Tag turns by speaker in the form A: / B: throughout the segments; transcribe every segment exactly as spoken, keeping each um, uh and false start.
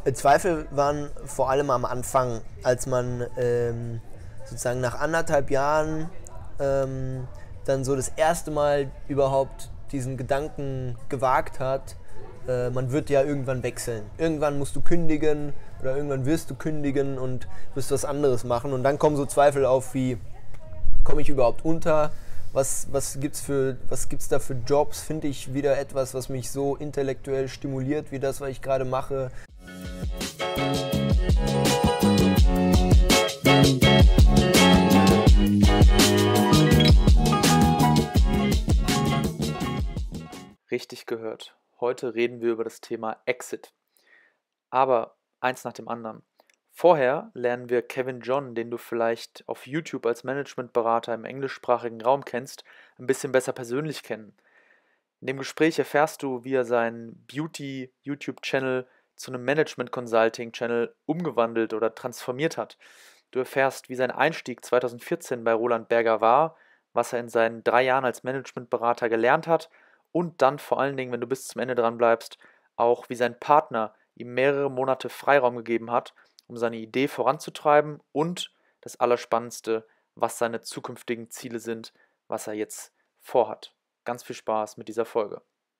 A: Zweifel waren vor allem am Anfang, als man ähm, sozusagen nach anderthalb Jahren ähm, dann so das erste Mal überhaupt diesen Gedanken gewagt hat, äh, man wird ja irgendwann wechseln. Irgendwann musst du kündigen oder irgendwann wirst du kündigen und wirst was anderes machen. Und dann kommen so Zweifel auf wie, komme ich überhaupt unter? Was, was gibt's für, was gibt's da für Jobs? Finde ich wieder etwas, was mich so intellektuell stimuliert, wie das, was ich gerade mache?
B: Richtig gehört. Heute reden wir über das Thema Exit. Aber eins nach dem anderen. Vorher lernen wir Kevin John, den du vielleicht auf YouTube als Managementberater im englischsprachigen Raum kennst, ein bisschen besser persönlich kennen. In dem Gespräch erfährst du, wie er seinen Beauty-YouTube-Channel zu einem Management-Consulting-Channel umgewandelt oder transformiert hat. Du erfährst, wie sein Einstieg zweitausendvierzehn bei Roland Berger war, was er in seinen drei Jahren als Managementberater gelernt hat und dann vor allen Dingen, wenn du bis zum Ende dran bleibst, auch wie sein Partner ihm mehrere Monate Freiraum gegeben hat, um seine Idee voranzutreiben und das Allerspannendste, was seine zukünftigen Ziele sind, was er jetzt vorhat. Ganz viel Spaß mit dieser Folge.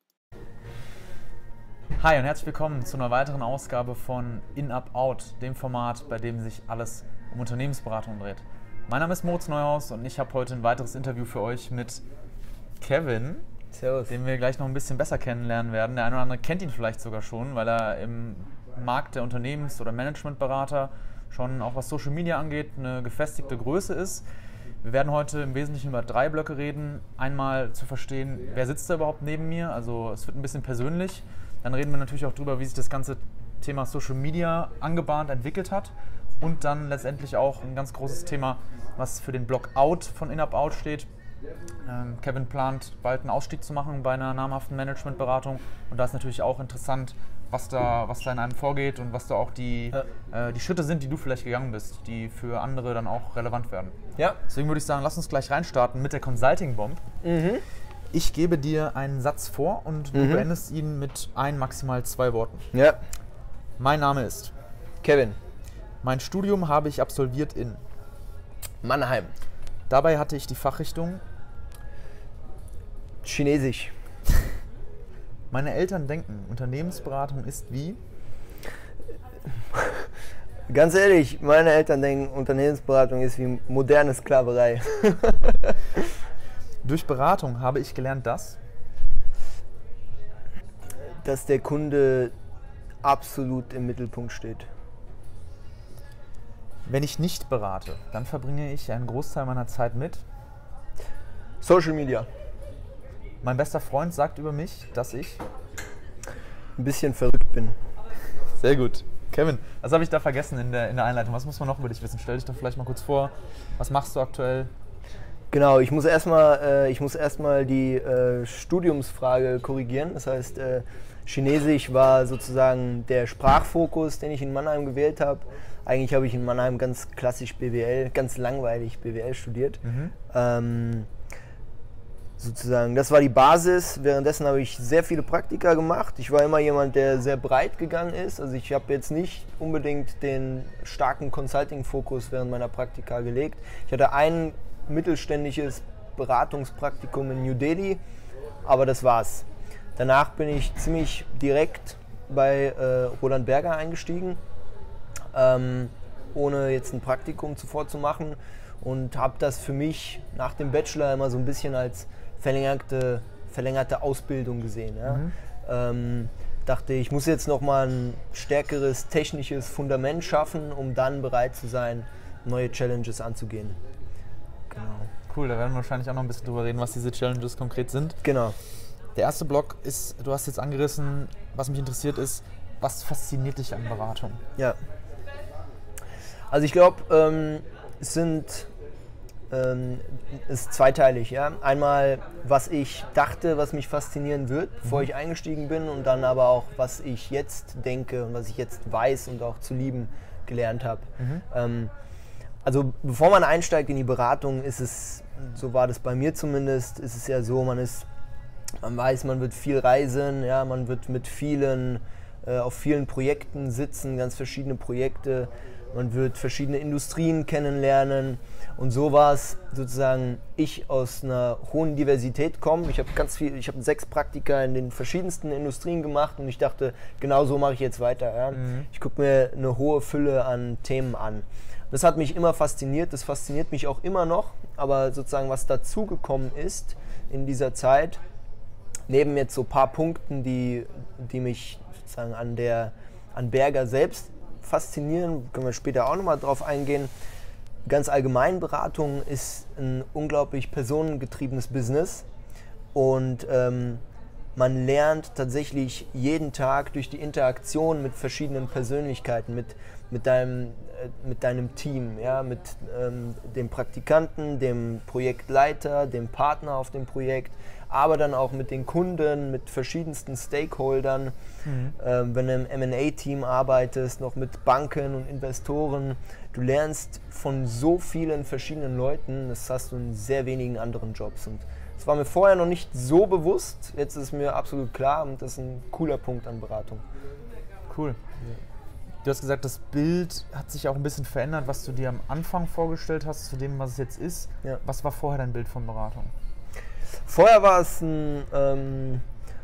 C: Hi und herzlich willkommen zu einer weiteren Ausgabe von In Up Out, dem Format, bei dem sich alles um Unternehmensberatung dreht. Mein Name ist Moritz Neuhaus und ich habe heute ein weiteres Interview für euch mit Kevin,
A: Servus.
C: Den wir gleich noch ein bisschen besser kennenlernen werden. Der eine oder andere kennt ihn vielleicht sogar schon, weil er im Markt der Unternehmens- oder Managementberater schon, auch was Social Media angeht, eine gefestigte Größe ist. Wir werden heute im Wesentlichen über drei Blöcke reden. Einmal zu verstehen, wer sitzt da überhaupt neben mir, also es wird ein bisschen persönlich. Dann reden wir natürlich auch darüber, wie sich das ganze Thema Social Media angebahnt, entwickelt hat. Und dann letztendlich auch ein ganz großes Thema, was für den Block Out von In Up Out steht. Ähm, Kevin plant bald einen Ausstieg zu machen bei einer namhaften Managementberatung. Und da ist natürlich auch interessant, was da, was da in einem vorgeht und was da auch die, ja. äh, die Schritte sind, die du vielleicht gegangen bist, die für andere dann auch relevant werden.
A: Ja.
C: Deswegen würde ich sagen, lass uns gleich reinstarten mit der Consulting Bomb.
A: Mhm.
C: Ich gebe dir einen Satz vor und du
A: mhm.
C: beendest ihn mit ein, maximal zwei Worten.
A: Ja.
C: Mein Name ist
A: Kevin.
C: Mein Studium habe ich absolviert in
A: Mannheim.
C: Dabei hatte ich die Fachrichtung
A: Chinesisch.
C: Meine Eltern denken, Unternehmensberatung ist wie?
A: Ganz ehrlich, meine Eltern denken, Unternehmensberatung ist wie moderne Sklaverei.
C: Durch Beratung habe ich gelernt, dass?
A: Dass der Kunde absolut im Mittelpunkt steht.
C: Wenn ich nicht berate, dann verbringe ich einen Großteil meiner Zeit mit?
A: Social Media.
C: Mein bester Freund sagt über mich, dass ich
A: ein bisschen verrückt bin.
C: Sehr gut. Kevin, was habe ich da vergessen in der, in der Einleitung? Was muss man noch über dich wissen? Stell dich doch vielleicht mal kurz vor. Was machst du aktuell?
A: Genau, ich muss erstmal äh, ich muss erstmal die äh, Studiumsfrage korrigieren. Das heißt, äh, Chinesisch war sozusagen der Sprachfokus, den ich in Mannheim gewählt habe. Eigentlich habe ich in Mannheim ganz klassisch B W L, ganz langweilig B W L studiert. Mhm. Ähm, sozusagen, das war die Basis. Währenddessen habe ich sehr viele Praktika gemacht. Ich war immer jemand, der sehr breit gegangen ist. Also ich habe jetzt nicht unbedingt den starken Consulting-Fokus während meiner Praktika gelegt. Ich hatte ein mittelständisches Beratungspraktikum in New Delhi, aber das war's. Danach bin ich ziemlich direkt bei äh, Roland Berger eingestiegen, ähm, ohne jetzt ein Praktikum zuvor zu machen, und habe das für mich nach dem Bachelor immer so ein bisschen als verlängerte, verlängerte Ausbildung gesehen. Ja? Mhm. Ähm, dachte, ich muss jetzt nochmal ein stärkeres technisches Fundament schaffen, um dann bereit zu sein, neue Challenges anzugehen. Genau.
C: Cool, da werden wir wahrscheinlich auch noch ein bisschen drüber reden, was diese Challenges konkret sind.
A: Genau.
C: Der erste Block ist, du hast jetzt angerissen, was mich interessiert ist, was fasziniert dich an Beratung?
A: Ja. Also ich glaube, ähm, es sind ähm, es ist zweiteilig. Ja? Einmal, was ich dachte, was mich faszinieren wird, bevor mhm. ich eingestiegen bin, und dann aber auch, was ich jetzt denke und was ich jetzt weiß und auch zu lieben gelernt habe. Mhm. Ähm, also bevor man einsteigt in die Beratung, ist es, so war das bei mir zumindest, ist es ja so, man ist, man weiß, man wird viel reisen, ja, man wird mit vielen äh, auf vielen Projekten sitzen, ganz verschiedene Projekte. Man wird verschiedene Industrien kennenlernen und so war es sozusagen, ich aus einer hohen Diversität komme. Ich habe ganz viel, ich habe sechs Praktika in den verschiedensten Industrien gemacht und ich dachte, genau so mache ich jetzt weiter. Ja. Mhm. Ich gucke mir eine hohe Fülle an Themen an. Das hat mich immer fasziniert, das fasziniert mich auch immer noch, aber sozusagen was dazugekommen ist in dieser Zeit, neben jetzt so ein paar Punkten, die, die mich sozusagen an, der, an Berger selbst faszinieren, können wir später auch nochmal drauf eingehen. Ganz allgemein, Beratung ist ein unglaublich personengetriebenes Business und ähm, man lernt tatsächlich jeden Tag durch die Interaktion mit verschiedenen Persönlichkeiten, mit, mit, deinem, äh, mit deinem Team, ja, mit ähm, dem Praktikanten, dem Projektleiter, dem Partner auf dem Projekt, aber dann auch mit den Kunden, mit verschiedensten Stakeholdern. Mhm. Ähm, wenn du im M and A-Team arbeitest, noch mit Banken und Investoren. Du lernst von so vielen verschiedenen Leuten, das hast du in sehr wenigen anderen Jobs. Und das war mir vorher noch nicht so bewusst, jetzt ist es mir absolut klar und das ist ein cooler Punkt an Beratung.
C: Cool. Du hast gesagt, das Bild hat sich auch ein bisschen verändert, was du dir am Anfang vorgestellt hast, zu dem, was es jetzt ist. Ja. Was war vorher dein Bild von Beratung?
A: Vorher war es ein, ähm,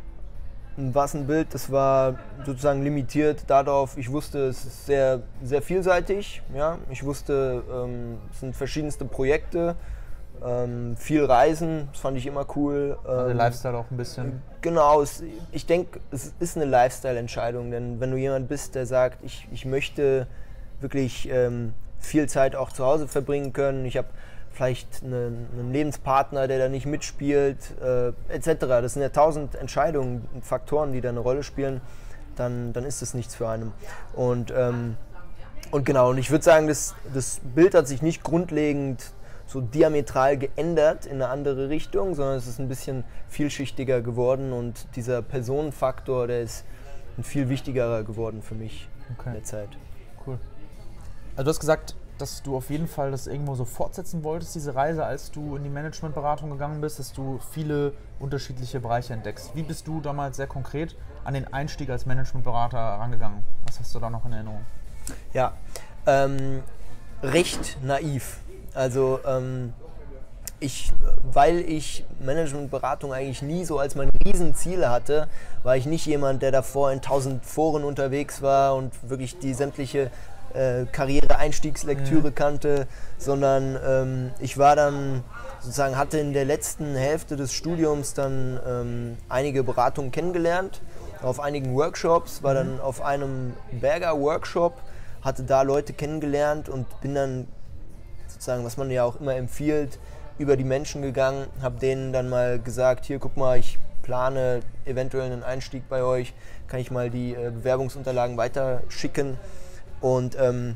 A: war es ein Bild, das war sozusagen limitiert darauf, ich wusste, es ist sehr, sehr vielseitig. Ja? Ich wusste, ähm, es sind verschiedenste Projekte, ähm, viel Reisen, das fand ich immer cool. Ähm,
C: also der Lifestyle auch ein bisschen.
A: Genau, es, ich denke, es ist eine Lifestyle-Entscheidung, denn wenn du jemand bist, der sagt, ich, ich möchte wirklich ähm, viel Zeit auch zu Hause verbringen können, ich habe vielleicht einen, einen Lebenspartner, der da nicht mitspielt, äh, et cetera. Das sind ja tausend Entscheidungen und Faktoren, die da eine Rolle spielen, dann, dann ist das nichts für einen. Und, ähm, und genau, und ich würde sagen, das, das Bild hat sich nicht grundlegend so diametral geändert in eine andere Richtung, sondern es ist ein bisschen vielschichtiger geworden und dieser Personenfaktor, der ist ein viel wichtigerer geworden für mich okay. in der Zeit.
C: Cool. Also du hast gesagt, dass du auf jeden Fall das irgendwo so fortsetzen wolltest, diese Reise, als du in die Managementberatung gegangen bist, dass du viele unterschiedliche Bereiche entdeckst. Wie bist du damals sehr konkret an den Einstieg als Managementberater rangegangen? Was hast du da noch in Erinnerung?
A: Ja, ähm, recht naiv. Also ähm, ich, weil ich Managementberatung eigentlich nie so als mein Riesenziel hatte, war ich nicht jemand, der davor in tausend Foren unterwegs war und wirklich die sämtliche Äh, Karriere-Einstiegslektüre mhm. kannte, sondern ähm, ich war dann sozusagen, hatte in der letzten Hälfte des Studiums dann ähm, einige Beratungen kennengelernt, auf einigen Workshops, war dann auf einem Berger-Workshop, hatte da Leute kennengelernt und bin dann sozusagen, was man ja auch immer empfiehlt, über die Menschen gegangen, habe denen dann mal gesagt, hier guck mal, ich plane eventuell einen Einstieg bei euch, kann ich mal die äh, Bewerbungsunterlagen weiterschicken. Und, ähm,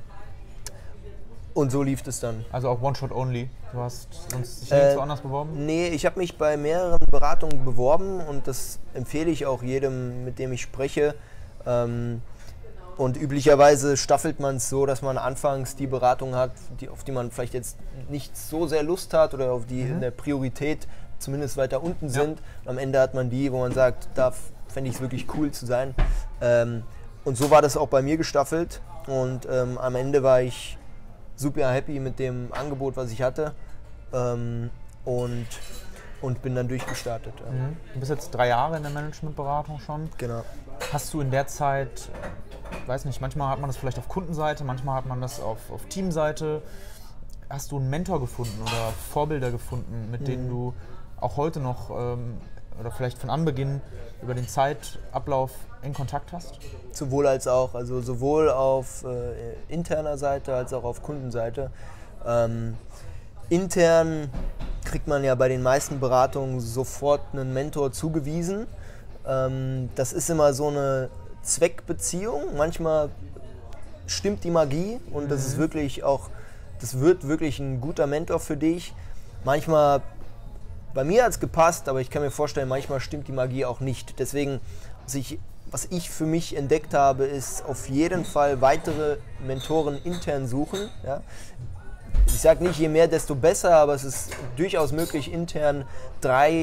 A: und so lief es dann.
C: Also auch One-Shot-Only? Du hast sonst dich nirgendwo äh, anders beworben?
A: Nee, ich habe mich bei mehreren Beratungen beworben und das empfehle ich auch jedem, mit dem ich spreche. Ähm, und üblicherweise staffelt man es so, dass man anfangs die Beratung hat, die, auf die man vielleicht jetzt nicht so sehr Lust hat oder auf die mhm. in der Priorität zumindest weiter unten sind. Ja. Und am Ende hat man die, wo man sagt, da fände ich es wirklich cool zu sein. Ähm, und so war das auch bei mir gestaffelt. Und ähm, am Ende war ich super happy mit dem Angebot, was ich hatte ähm, und, und bin dann durchgestartet. Ja.
C: Mhm. Du bist jetzt drei Jahre in der Managementberatung schon.
A: Genau.
C: Hast du in der Zeit, ich weiß nicht, manchmal hat man das vielleicht auf Kundenseite, manchmal hat man das auf, auf Teamseite. Hast du einen Mentor gefunden oder Vorbilder gefunden, mit mhm. denen du auch heute noch ähm, oder vielleicht von Anbeginn über den Zeitablauf eng Kontakt hast?
A: Sowohl als auch, also sowohl auf äh, interner Seite als auch auf Kundenseite. Ähm, intern kriegt man ja bei den meisten Beratungen sofort einen Mentor zugewiesen. Ähm, das ist immer so eine Zweckbeziehung. Manchmal stimmt die Magie und das ist wirklich auch, das wird wirklich ein guter Mentor für dich. Manchmal, bei mir hat es gepasst, aber ich kann mir vorstellen, manchmal stimmt die Magie auch nicht. Deswegen, was ich, was ich für mich entdeckt habe, ist auf jeden Fall weitere Mentoren intern suchen. Ja? Ich sage nicht, je mehr, desto besser, aber es ist durchaus möglich, intern drei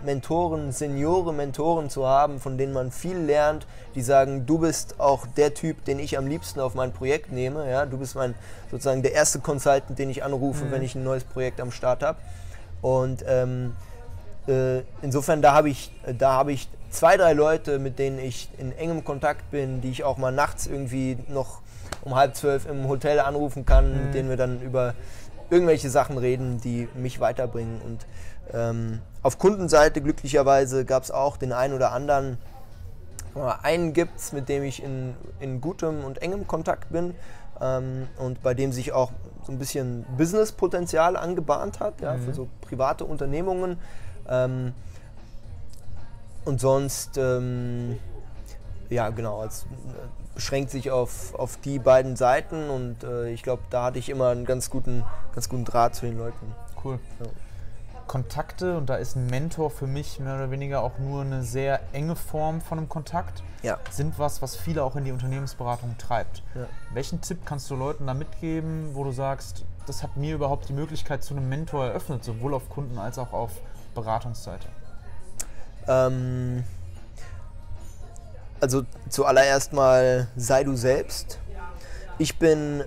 A: Mentoren, Seniore Mentoren zu haben, von denen man viel lernt, die sagen, du bist auch der Typ, den ich am liebsten auf mein Projekt nehme. Ja? Du bist mein, sozusagen der erste Consultant, den ich anrufe, mhm. wenn ich ein neues Projekt am Start habe. Und ähm, äh, insofern, da habe ich, da habe ich zwei, drei Leute, mit denen ich in engem Kontakt bin, die ich auch mal nachts irgendwie noch um halb zwölf im Hotel anrufen kann, mhm. mit denen wir dann über irgendwelche Sachen reden, die mich weiterbringen. Und ähm, auf Kundenseite glücklicherweise gab es auch den einen oder anderen. Einen gibt es, mit dem ich in, in gutem und engem Kontakt bin ähm, und bei dem sich auch so ein bisschen Businesspotenzial angebahnt hat, ja, mhm. für so private Unternehmungen. Ähm, und sonst, ähm, ja genau, es beschränkt sich auf, auf die beiden Seiten und äh, ich glaube, da hatte ich immer einen ganz guten, ganz guten Draht zu den Leuten.
C: Cool.
A: Ja.
C: Kontakte, und da ist ein Mentor für mich mehr oder weniger auch nur eine sehr enge Form von einem Kontakt,
A: ja.
C: sind was, was viele auch in die Unternehmensberatung treibt.
A: Ja.
C: Welchen Tipp kannst du Leuten da mitgeben, wo du sagst, das hat mir überhaupt die Möglichkeit zu einem Mentor eröffnet, sowohl auf Kunden- als auch auf Beratungsseite?
A: Ähm, also zuallererst mal, sei du selbst. Ich bin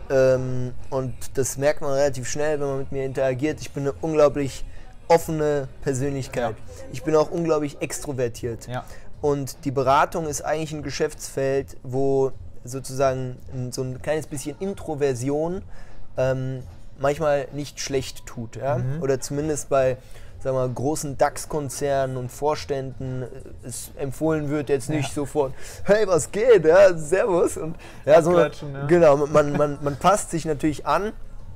A: Ähm, und das merkt man relativ schnell, wenn man mit mir interagiert. Ich bin eine unglaublich offene Persönlichkeit. Ja. Ich bin auch unglaublich extrovertiert.
C: Ja.
A: Und die Beratung ist eigentlich ein Geschäftsfeld, wo sozusagen so ein kleines bisschen Introversion ähm, manchmal nicht schlecht tut. Ja? Mhm. Oder zumindest bei sagen wir, großen DAX-Konzernen und Vorständen es empfohlen wird, jetzt nicht ja. sofort, hey, was geht, ja, servus. Und, ja, so, ja. Genau, man, man, man passt sich natürlich an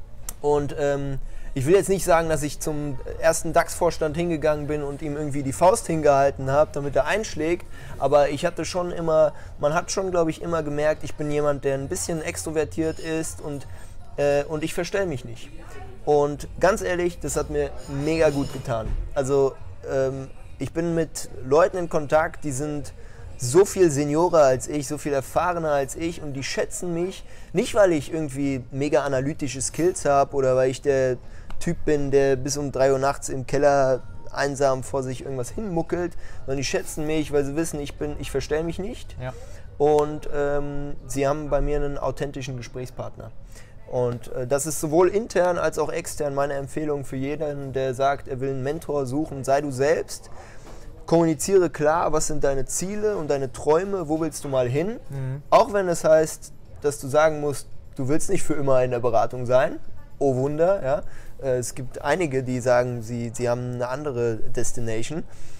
A: und ähm, ich will jetzt nicht sagen, dass ich zum ersten DAX-Vorstand hingegangen bin und ihm irgendwie die Faust hingehalten habe, damit er einschlägt, aber ich hatte schon immer, man hat schon, glaube ich, immer gemerkt, ich bin jemand, der ein bisschen extrovertiert ist und, äh, und ich verstelle mich nicht. Und ganz ehrlich, das hat mir mega gut getan. Also ähm, ich bin mit Leuten in Kontakt, die sind so viel seniorer als ich, so viel erfahrener als ich und die schätzen mich, nicht weil ich irgendwie mega analytische Skills habe oder weil ich der Typ bin, der bis um drei Uhr nachts im Keller einsam vor sich irgendwas hinmuckelt, sondern die schätzen mich, weil sie wissen, ich bin, ich verstelle mich nicht.
C: Ja.
A: Und ähm, sie haben bei mir einen authentischen Gesprächspartner. Und äh, das ist sowohl intern als auch extern meine Empfehlung für jeden, der sagt, er will einen Mentor suchen. Sei du selbst, kommuniziere klar, was sind deine Ziele und deine Träume, wo willst du mal hin. Mhm. Auch wenn es heißt, dass du sagen musst, du willst nicht für immer in der Beratung sein. Oh Wunder, ja. Äh, es gibt einige, die sagen, sie, sie haben eine andere Destination.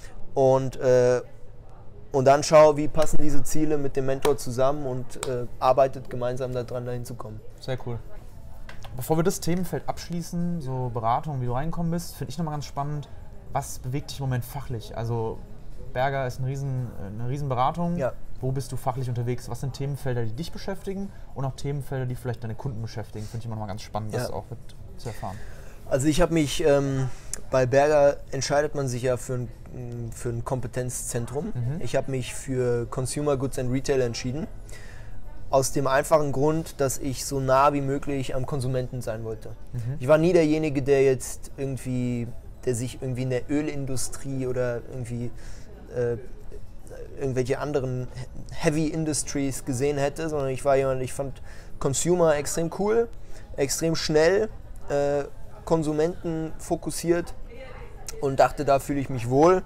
A: Und, äh, und dann schau, wie passen diese Ziele mit dem Mentor zusammen und äh, arbeitet gemeinsam daran, dahin zu kommen.
C: Sehr cool. Bevor wir das Themenfeld abschließen, so Beratung, wie du reingekommen bist, finde ich nochmal ganz spannend, was bewegt dich im Moment fachlich? Also Berger ist eine riesen, eine riesen Beratung.
A: Ja.
C: Wo bist du fachlich unterwegs? Was sind Themenfelder, die dich beschäftigen und auch Themenfelder, die vielleicht deine Kunden beschäftigen? Finde ich immer noch mal ganz spannend, das
A: ja.
C: auch mit zu erfahren.
A: Also ich habe mich, ähm, bei Berger entscheidet man sich ja für ein, für ein Kompetenzzentrum. Mhm. Ich habe mich für Consumer Goods and Retail entschieden. Aus dem einfachen Grund, dass ich so nah wie möglich am Konsumenten sein wollte. Mhm. Ich war nie derjenige, der jetzt irgendwie, der sich irgendwie in der Ölindustrie oder irgendwie äh, irgendwelche anderen Heavy Industries gesehen hätte, sondern ich war jemand, ich fand Consumer extrem cool, extrem schnell, äh, Konsumenten fokussiert und dachte, da fühle ich mich wohl.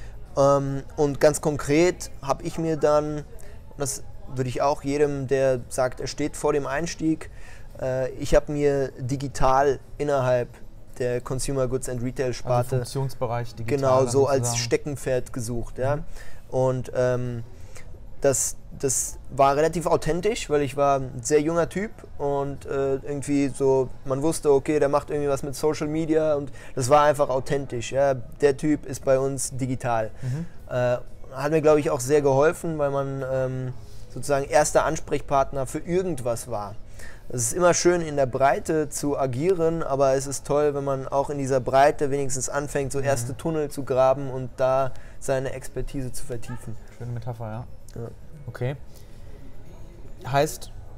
A: Ähm, und ganz konkret habe ich mir dann, das würde ich auch jedem, der sagt, er steht vor dem Einstieg, äh, ich habe mir digital innerhalb der Consumer Goods and Retail Sparte,
C: also Funktionsbereich digital,
A: genau so als Steckenpferd gesucht. Ja? Mhm. Und ähm, das, das war relativ authentisch, weil ich war ein sehr junger Typ und äh, irgendwie so, man wusste, okay, der macht irgendwie was mit Social Media und das war einfach authentisch. Ja? Der Typ ist bei uns digital. Mhm. Äh, hat mir, glaube ich, auch sehr geholfen, weil man ähm, sozusagen erster Ansprechpartner für irgendwas war. Es ist immer schön, in der Breite zu agieren, aber es ist toll, wenn man auch in dieser Breite wenigstens anfängt, so erste mhm. Tunnel zu graben und da seine Expertise zu vertiefen.
C: Schöne Metapher, ja.
A: ja.
C: Okay. Heißt,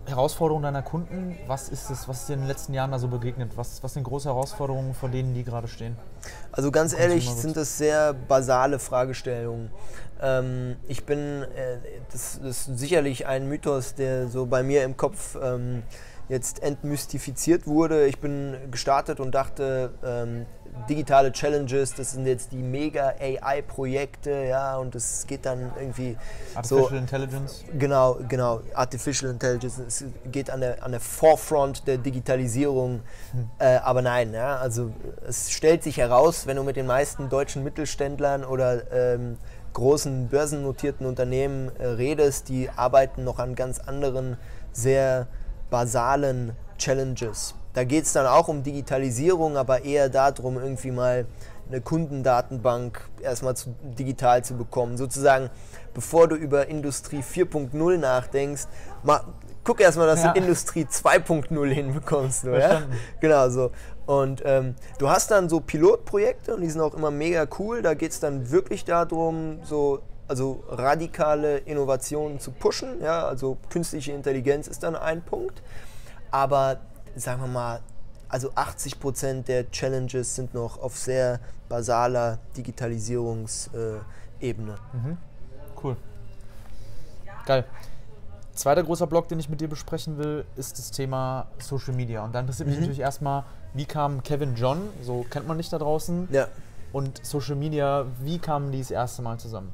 C: Herausforderungen deiner Kunden, was ist es, was ist dir in den letzten Jahren da so begegnet? Was, was sind große Herausforderungen, vor denen die gerade stehen?
A: Also ganz ehrlich sind das sehr basale Fragestellungen. Ähm, ich bin, äh, das, das ist sicherlich ein Mythos, der so bei mir im Kopf ähm, jetzt entmystifiziert wurde. Ich bin gestartet und dachte, ähm, digitale Challenges, das sind jetzt die mega A I-Projekte, ja, und es geht dann irgendwie
C: Artificial
A: so,
C: Intelligence?
A: Genau, genau, Artificial Intelligence, es geht an der, an der Forefront der Digitalisierung, hm. äh, aber nein, ja, also es stellt sich heraus, wenn du mit den meisten deutschen Mittelständlern oder ähm, großen börsennotierten Unternehmen äh, redest, die arbeiten noch an ganz anderen, sehr basalen Challenges. Da geht es dann auch um Digitalisierung, aber eher darum, irgendwie mal eine Kundendatenbank erstmal zu, digital zu bekommen. Sozusagen, bevor du über Industrie vier Punkt null nachdenkst, mal, guck erstmal, dass ja. du Industrie zwei Punkt null hinbekommst. So, ja? Genau so. Und ähm, du hast dann so Pilotprojekte und die sind auch immer mega cool. Da geht es dann wirklich darum, so also radikale Innovationen zu pushen. Ja? Also künstliche Intelligenz ist dann ein Punkt. Aber sagen wir mal, also achtzig Prozent der Challenges sind noch auf sehr basaler Digitalisierungsebene.
C: Mhm. Cool. Geil. Zweiter großer Block, den ich mit dir besprechen will, ist das Thema Social Media. Und dann interessiert mich mhm. natürlich erstmal, wie kam Kevin John, so kennt man dich da draußen,
A: ja.
C: und Social Media, wie kamen die das erste Mal zusammen?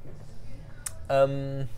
A: Ähm,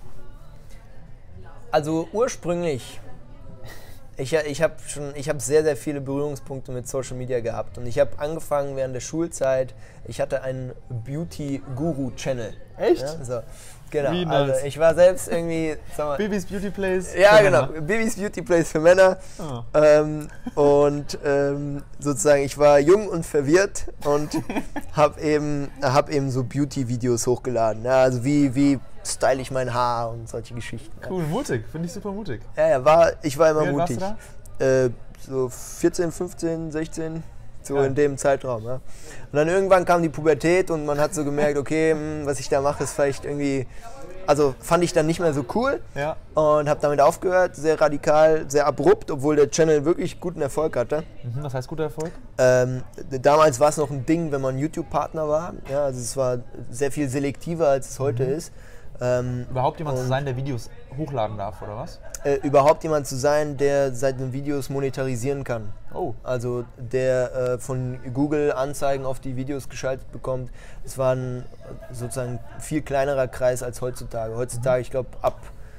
A: also ursprünglich Ich, ich habe schon, ich habe sehr, sehr viele Berührungspunkte mit Social Media gehabt und ich habe angefangen während der Schulzeit. Ich hatte einen Beauty-Guru-Channel.
C: Echt?
A: Ja, so, genau.
C: Wie
A: also
C: nice.
A: ich war selbst irgendwie, sag mal,
C: Bibis Beauty Place.
A: Ja, genau. Bibis Beauty Place für Männer.
C: Oh.
A: Ähm, und ähm, sozusagen, ich war jung und verwirrt und habe eben, hab eben so Beauty-Videos hochgeladen. Ja, also wie, wie style ich mein Haar und solche Geschichten.
C: Cool, mutig. Finde ich super mutig.
A: Ja, ja, war, ich war immer
C: Wie alt
A: mutig.
C: warst du da?
A: Äh, so vierzehn, fünfzehn, sechzehn, so
C: Ja.
A: in dem Zeitraum. Ja. Und dann irgendwann kam die Pubertät und man hat so gemerkt, okay, mh, was ich da mache, ist vielleicht irgendwie, also fand ich dann nicht mehr so cool
C: Ja.
A: und habe damit aufgehört, sehr radikal, sehr abrupt, obwohl der Channel wirklich guten Erfolg hatte.
C: Mhm, das heißt guter Erfolg?
A: Ähm, damals war es noch ein Ding, wenn man YouTube-Partner war. Ja, also es war sehr viel selektiver, als es heute
C: Mhm.
A: ist. Ähm,
C: Überhaupt jemand zu
A: und-
C: sein, der Videos hochladen darf, oder was?
A: Äh, überhaupt jemand zu sein, der seine Videos monetarisieren kann.
C: Oh.
A: Also der äh, von Google Anzeigen auf die Videos geschaltet bekommt. Es war ein äh, sozusagen viel kleinerer Kreis als heutzutage. Heutzutage, ich glaube, ab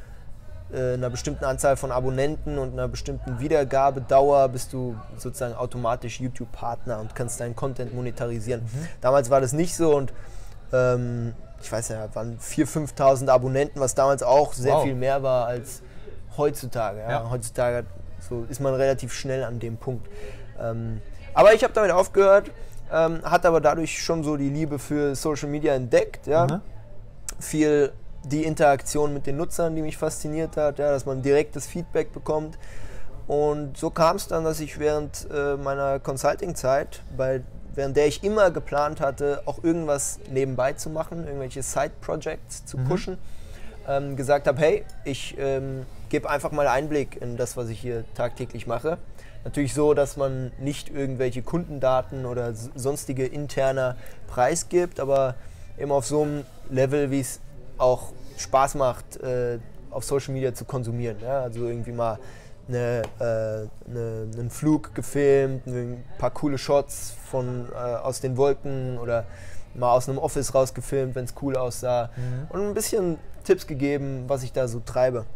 A: äh, einer bestimmten Anzahl von Abonnenten und einer bestimmten Wiedergabedauer bist du sozusagen automatisch YouTube-Partner und kannst deinen Content monetarisieren.
C: Mhm.
A: Damals war das nicht so und ähm, ich weiß ja, waren viertausend, fünftausend Abonnenten, was damals auch sehr
C: Wow.
A: viel mehr war als heutzutage. Ja.
C: Ja.
A: Heutzutage so ist man relativ schnell an dem Punkt. Ähm, aber ich habe damit aufgehört, ähm, hatte aber dadurch schon so die Liebe für Social Media entdeckt. Ja.
C: Mhm.
A: Viel die Interaktion mit den Nutzern, die mich fasziniert hat, ja, dass man direktes Feedback bekommt. Und so kam es dann, dass ich während äh, meiner Consulting-Zeit, bei, während der ich immer geplant hatte, auch irgendwas nebenbei zu machen, irgendwelche Side-Projects zu
C: Mhm.
A: pushen, ähm, gesagt habe, hey, ich ähm, gebe einfach mal Einblick in das, was ich hier tagtäglich mache. Natürlich so, dass man nicht irgendwelche Kundendaten oder s- sonstige interner preisgibt, aber eben auf so einem Level, wie es auch Spaß macht, äh, auf Social Media zu konsumieren. Ja? Also irgendwie mal eine, äh, eine, einen Flug gefilmt, ein paar coole Shots von, äh, aus den Wolken oder mal aus einem Office rausgefilmt, wenn es cool aussah.
C: Mhm.
A: Und ein bisschen Tipps gegeben, was ich da so treibe.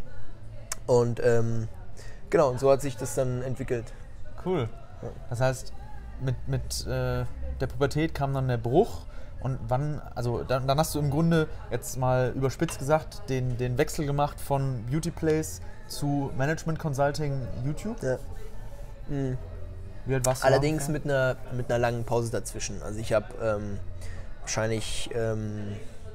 A: Und ähm, genau, und so hat sich das dann entwickelt.
C: Cool. Das heißt, mit, mit äh, der Pubertät kam dann der Bruch. Und wann, also dann, dann hast du im Grunde jetzt mal überspitzt gesagt, den, den Wechsel gemacht von Beauty Place zu Management Consulting YouTube.
A: Ja. Mhm.
C: Wie alt warst du
A: Allerdings
C: da?
A: mit einer, mit einer langen Pause dazwischen. Also ich habe ähm, wahrscheinlich ähm,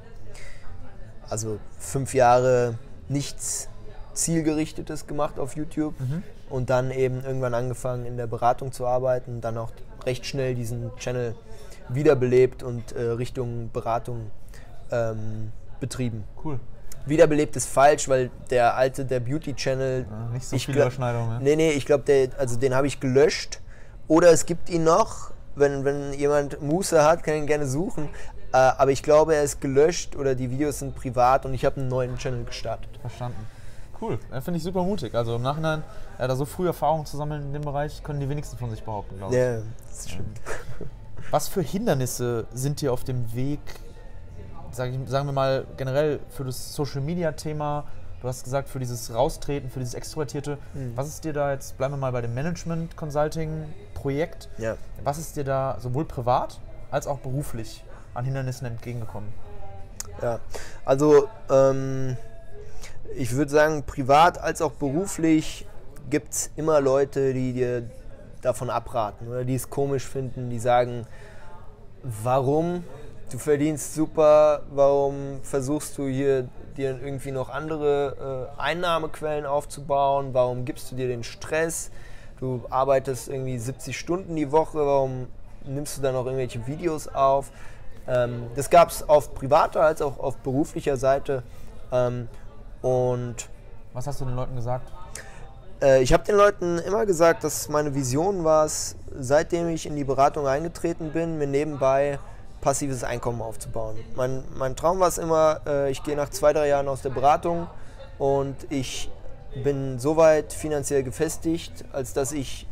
A: also fünf Jahre nichts Zielgerichtetes gemacht auf YouTube
C: Mhm.
A: und dann eben irgendwann angefangen in der Beratung zu arbeiten, dann auch recht schnell diesen Channel wiederbelebt und äh, Richtung Beratung ähm, betrieben.
C: Cool.
A: wiederbelebt ist falsch, weil der alte, der Beauty-Channel...
C: Ja, nicht so
A: ich
C: viele
A: glaub-
C: Überschneidungen. Ja.
A: Nee, nee, ich glaube, also den habe ich gelöscht. Oder es gibt ihn noch, wenn, wenn jemand Muße hat, kann ihn gerne suchen. Äh, aber ich glaube, er ist gelöscht oder die Videos sind privat und ich habe einen neuen Channel gestartet.
C: Verstanden. Cool, ja, finde ich super mutig. Also im Nachhinein, ja, da so früh Erfahrungen zu sammeln in dem Bereich, können die wenigsten von sich behaupten, glaube ich.
A: Ja, das stimmt.
C: Was für Hindernisse sind dir auf dem Weg, sag ich, sagen wir mal generell für das Social-Media-Thema, du hast gesagt, für dieses Raustreten, für dieses Extrovertierte,
A: Mhm.
C: was ist dir da jetzt, bleiben wir mal bei dem Management-Consulting-Projekt,
A: Ja.
C: was ist dir da sowohl privat als auch beruflich an Hindernissen entgegengekommen?
A: Ja, also ähm, ich würde sagen, privat als auch beruflich gibt es immer Leute, die dir davon abraten oder die es komisch finden, die sagen, warum? Du verdienst super, warum versuchst du hier dir irgendwie noch andere äh, Einnahmequellen aufzubauen? Warum gibst du dir den Stress? Du arbeitest irgendwie siebzig Stunden die Woche, warum nimmst du dann noch irgendwelche Videos auf? Ähm, das gab es auf privater als auch auf beruflicher Seite. Ähm, und
C: Was hast du den Leuten gesagt?
A: äh, ich habe den Leuten immer gesagt, dass meine Vision war es, seitdem ich in die Beratung eingetreten bin, mir nebenbei passives Einkommen aufzubauen. Mein, mein Traum war es immer, äh, ich gehe nach zwei, drei Jahren aus der Beratung und ich bin soweit finanziell gefestigt, als dass ich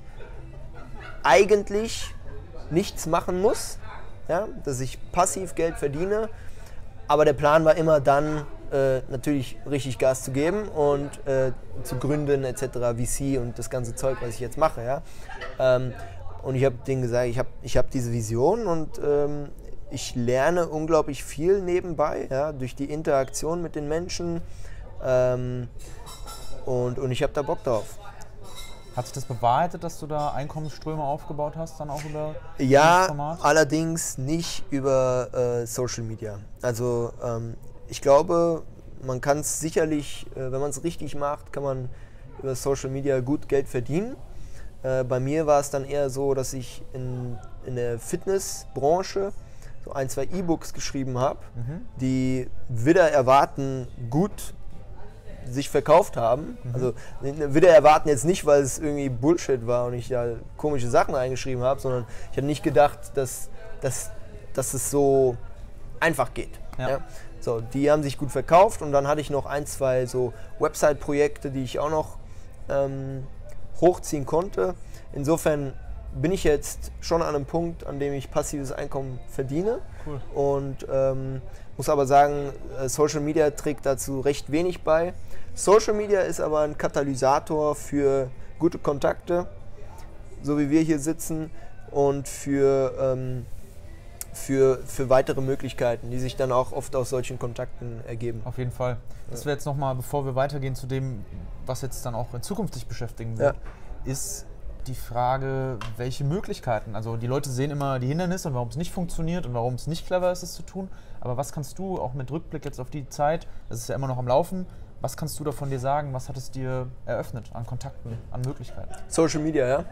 A: eigentlich nichts machen muss, ja, dass ich passiv Geld verdiene, aber der Plan war immer dann, äh, natürlich richtig Gas zu geben und äh, zu gründen et cetera, V C und das ganze Zeug, was ich jetzt mache. Ja. Ähm, und ich habe denen gesagt, ich habe ich hab diese Vision und ähm, ich lerne unglaublich viel nebenbei, ja, durch die Interaktion mit den Menschen ähm, und, und ich habe da Bock drauf.
C: Hat sich das bewahrheitet, dass du da Einkommensströme aufgebaut hast, dann auch über dieses
A: Ja,
C: Format?
A: allerdings nicht über äh, Social Media. Also ähm, ich glaube, man kann es sicherlich, äh, wenn man es richtig macht, kann man über Social Media gut Geld verdienen. Äh, bei mir war es dann eher so, dass ich in, in der Fitnessbranche so ein, zwei E-Books geschrieben habe,
C: Mhm.
A: die wieder erwarten gut sich verkauft haben.
C: Mhm.
A: Also wieder erwarten jetzt nicht, weil es irgendwie Bullshit war und ich da komische Sachen reingeschrieben habe, sondern ich hatte nicht gedacht, dass, dass, dass es so einfach geht.
C: Ja.
A: Ja? So, die haben sich gut verkauft und dann hatte ich noch ein, zwei so Website-Projekte, die ich auch noch ähm, hochziehen konnte. Insofern bin ich jetzt schon an einem Punkt, an dem ich passives Einkommen verdiene.
C: Cool.
A: Und ähm, muss aber sagen, äh, Social Media trägt dazu recht wenig bei. Social Media ist aber ein Katalysator für gute Kontakte, so wie wir hier sitzen, und für, ähm, für, für weitere Möglichkeiten, die sich dann auch oft aus solchen Kontakten ergeben.
C: Auf jeden Fall. Das wäre jetzt nochmal, bevor wir weitergehen zu dem, was jetzt dann auch in Zukunft dich beschäftigen wird, ist die Frage, welche Möglichkeiten, also die Leute sehen immer die Hindernisse und warum es nicht funktioniert und warum es nicht clever ist, es zu tun, aber was kannst du auch mit Rückblick jetzt auf die Zeit, das ist ja immer noch am Laufen, was kannst du davon dir sagen, was hat es dir eröffnet an Kontakten, an Möglichkeiten?
A: Social Media, ja.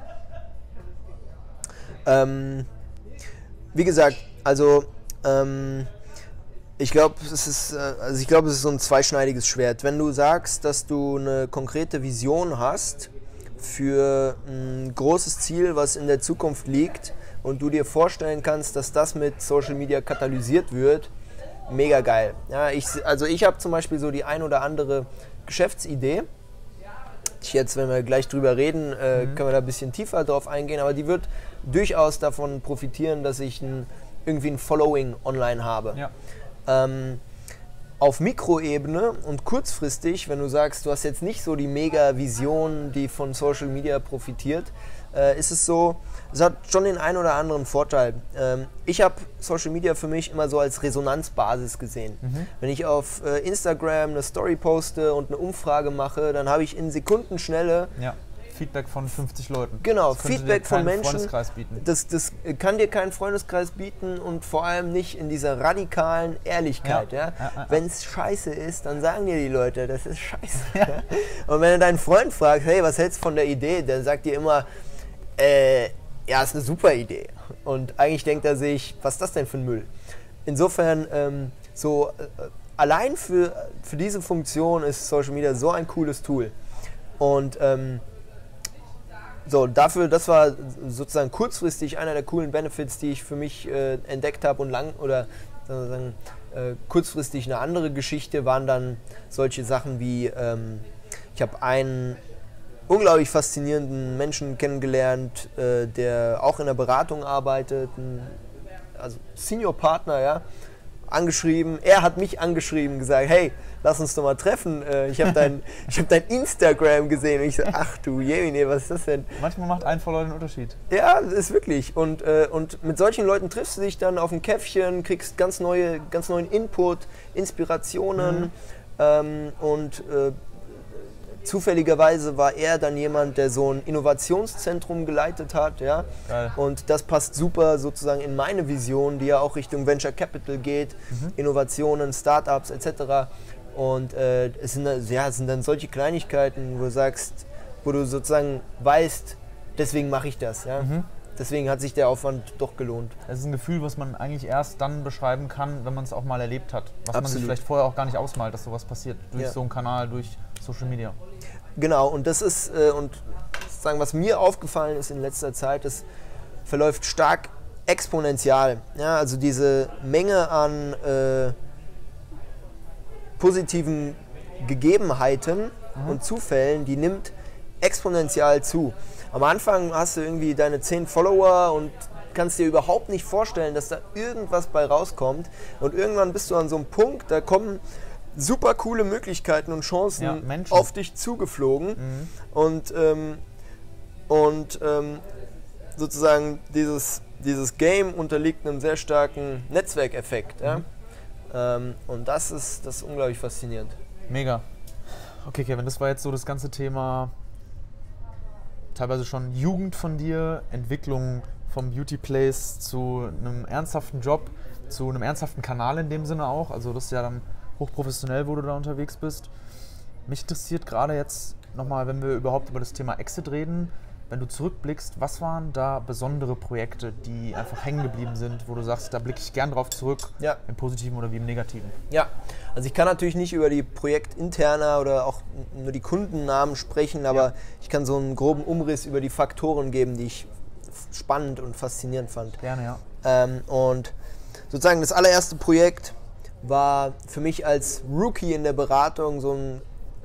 A: Ähm, wie gesagt, also ähm, ich glaube, es ist, äh, also ich glaube, es ist so ein zweischneidiges Schwert. Wenn du sagst, dass du eine konkrete Vision hast für ein großes Ziel, was in der Zukunft liegt und du dir vorstellen kannst, dass das mit Social Media katalysiert wird, mega geil. Ja, ich, also ich habe zum Beispiel so die ein oder andere Geschäftsidee. Ich jetzt, wenn wir gleich drüber reden, äh,
C: Mhm.
A: können wir da ein bisschen tiefer drauf eingehen, aber die wird durchaus davon profitieren, dass ich ein, irgendwie ein Following online habe.
C: Ja.
A: Ähm, auf Mikroebene und kurzfristig, wenn du sagst, du hast jetzt nicht so die Mega-Vision, die von Social Media profitiert, äh, ist es so, es hat schon den einen oder anderen Vorteil. Ähm, ich habe Social Media für mich immer so als Resonanzbasis gesehen.
C: Mhm.
A: Wenn ich auf äh, Instagram eine Story poste und eine Umfrage mache, dann habe ich in Sekundenschnelle
C: Ja. Feedback von fünfzig Leuten.
A: Genau,
C: Das könnte
A: Feedback
C: dir
A: von
C: kein
A: Menschen.
C: Freundeskreis bieten.
A: Das, das kann dir kein Freundeskreis bieten und vor allem nicht in dieser radikalen Ehrlichkeit.
C: Ja.
A: Ja.
C: Ja, ja, ja.
A: Wenn es scheiße ist, dann sagen dir die Leute, das ist scheiße. Ja. Und wenn du deinen Freund fragst, hey, was hältst du von der Idee, der sagt dir immer, äh, ja, ist eine super Idee. Und eigentlich denkt er sich, was ist das denn für ein Müll? Insofern, ähm, so äh, allein für, für diese Funktion ist Social Media so ein cooles Tool. Und ähm, so, dafür, das war sozusagen kurzfristig einer der coolen Benefits, die ich für mich äh, entdeckt habe und lang oder sozusagen äh, kurzfristig eine andere Geschichte waren dann solche Sachen wie, ähm, ich habe einen unglaublich faszinierenden Menschen kennengelernt, äh, der auch in der Beratung arbeitet, ein, also Senior Partner, ja, angeschrieben, er hat mich angeschrieben, gesagt, hey, lass uns doch mal treffen, äh, ich habe dein, ich hab dein Instagram gesehen und ich so, ach du Jemine, was ist das denn?
C: Manchmal macht ein Follower den Unterschied.
A: Ja, das ist wirklich und, äh, und mit solchen Leuten triffst du dich dann auf ein Käffchen, kriegst ganz, neue, ganz neuen Input, Inspirationen mhm. ähm, und äh, zufälligerweise war er dann jemand, der so ein Innovationszentrum geleitet hat, ja. Geil. Und das passt super sozusagen in meine Vision, die ja auch Richtung Venture Capital geht, mhm. Innovationen, Startups et cetera. Und äh, es, sind, ja, es sind dann solche Kleinigkeiten, wo du sagst, wo du sozusagen weißt, deswegen mache ich das, ja. Mhm. Deswegen hat sich der Aufwand doch gelohnt.
C: Es ist ein Gefühl, was man eigentlich erst dann beschreiben kann, wenn man es auch mal erlebt hat. Was
A: Absolut.
C: Man sich vielleicht vorher auch gar nicht ausmalt, dass sowas passiert. Durch
A: ja.
C: so einen Kanal, durch Social Media.
A: Genau, und das ist, äh, und sagen, was mir aufgefallen ist in letzter Zeit, das verläuft stark exponentiell. Ja, also diese Menge an äh, positiven Gegebenheiten mhm. und Zufällen, die nimmt exponentiell zu. Am Anfang hast du irgendwie deine zehn Follower und kannst dir überhaupt nicht vorstellen, dass da irgendwas bei rauskommt. Und irgendwann bist du an so einem Punkt, da kommen super coole Möglichkeiten und Chancen ja, auf dich zugeflogen. Mhm. Und, ähm, und ähm, sozusagen dieses, dieses Game unterliegt einem sehr starken Netzwerkeffekt. Mhm. Ja? Ähm, und das ist, das ist unglaublich faszinierend.
C: Mega. Okay, Kevin, das war jetzt so das ganze Thema, teilweise schon Jugend von dir, Entwicklung vom Beauty Place zu einem ernsthaften Job, zu einem ernsthaften Kanal in dem Sinne auch. Also das ist ja dann hochprofessionell, wo du da unterwegs bist. Mich interessiert gerade jetzt nochmal, wenn wir überhaupt über das Thema Exit reden, wenn du zurückblickst, was waren da besondere Projekte, die einfach hängen geblieben sind, wo du sagst, da blicke ich gern drauf zurück,
A: ja.
C: im Positiven oder wie im Negativen?
A: Ja, also ich kann natürlich nicht über die Projektinterner oder auch nur die Kundennamen sprechen, aber ja. ich kann so einen groben Umriss über die Faktoren geben, die ich spannend und faszinierend fand.
C: Gerne, ja.
A: Ähm, und sozusagen das allererste Projekt war für mich als Rookie in der Beratung so ein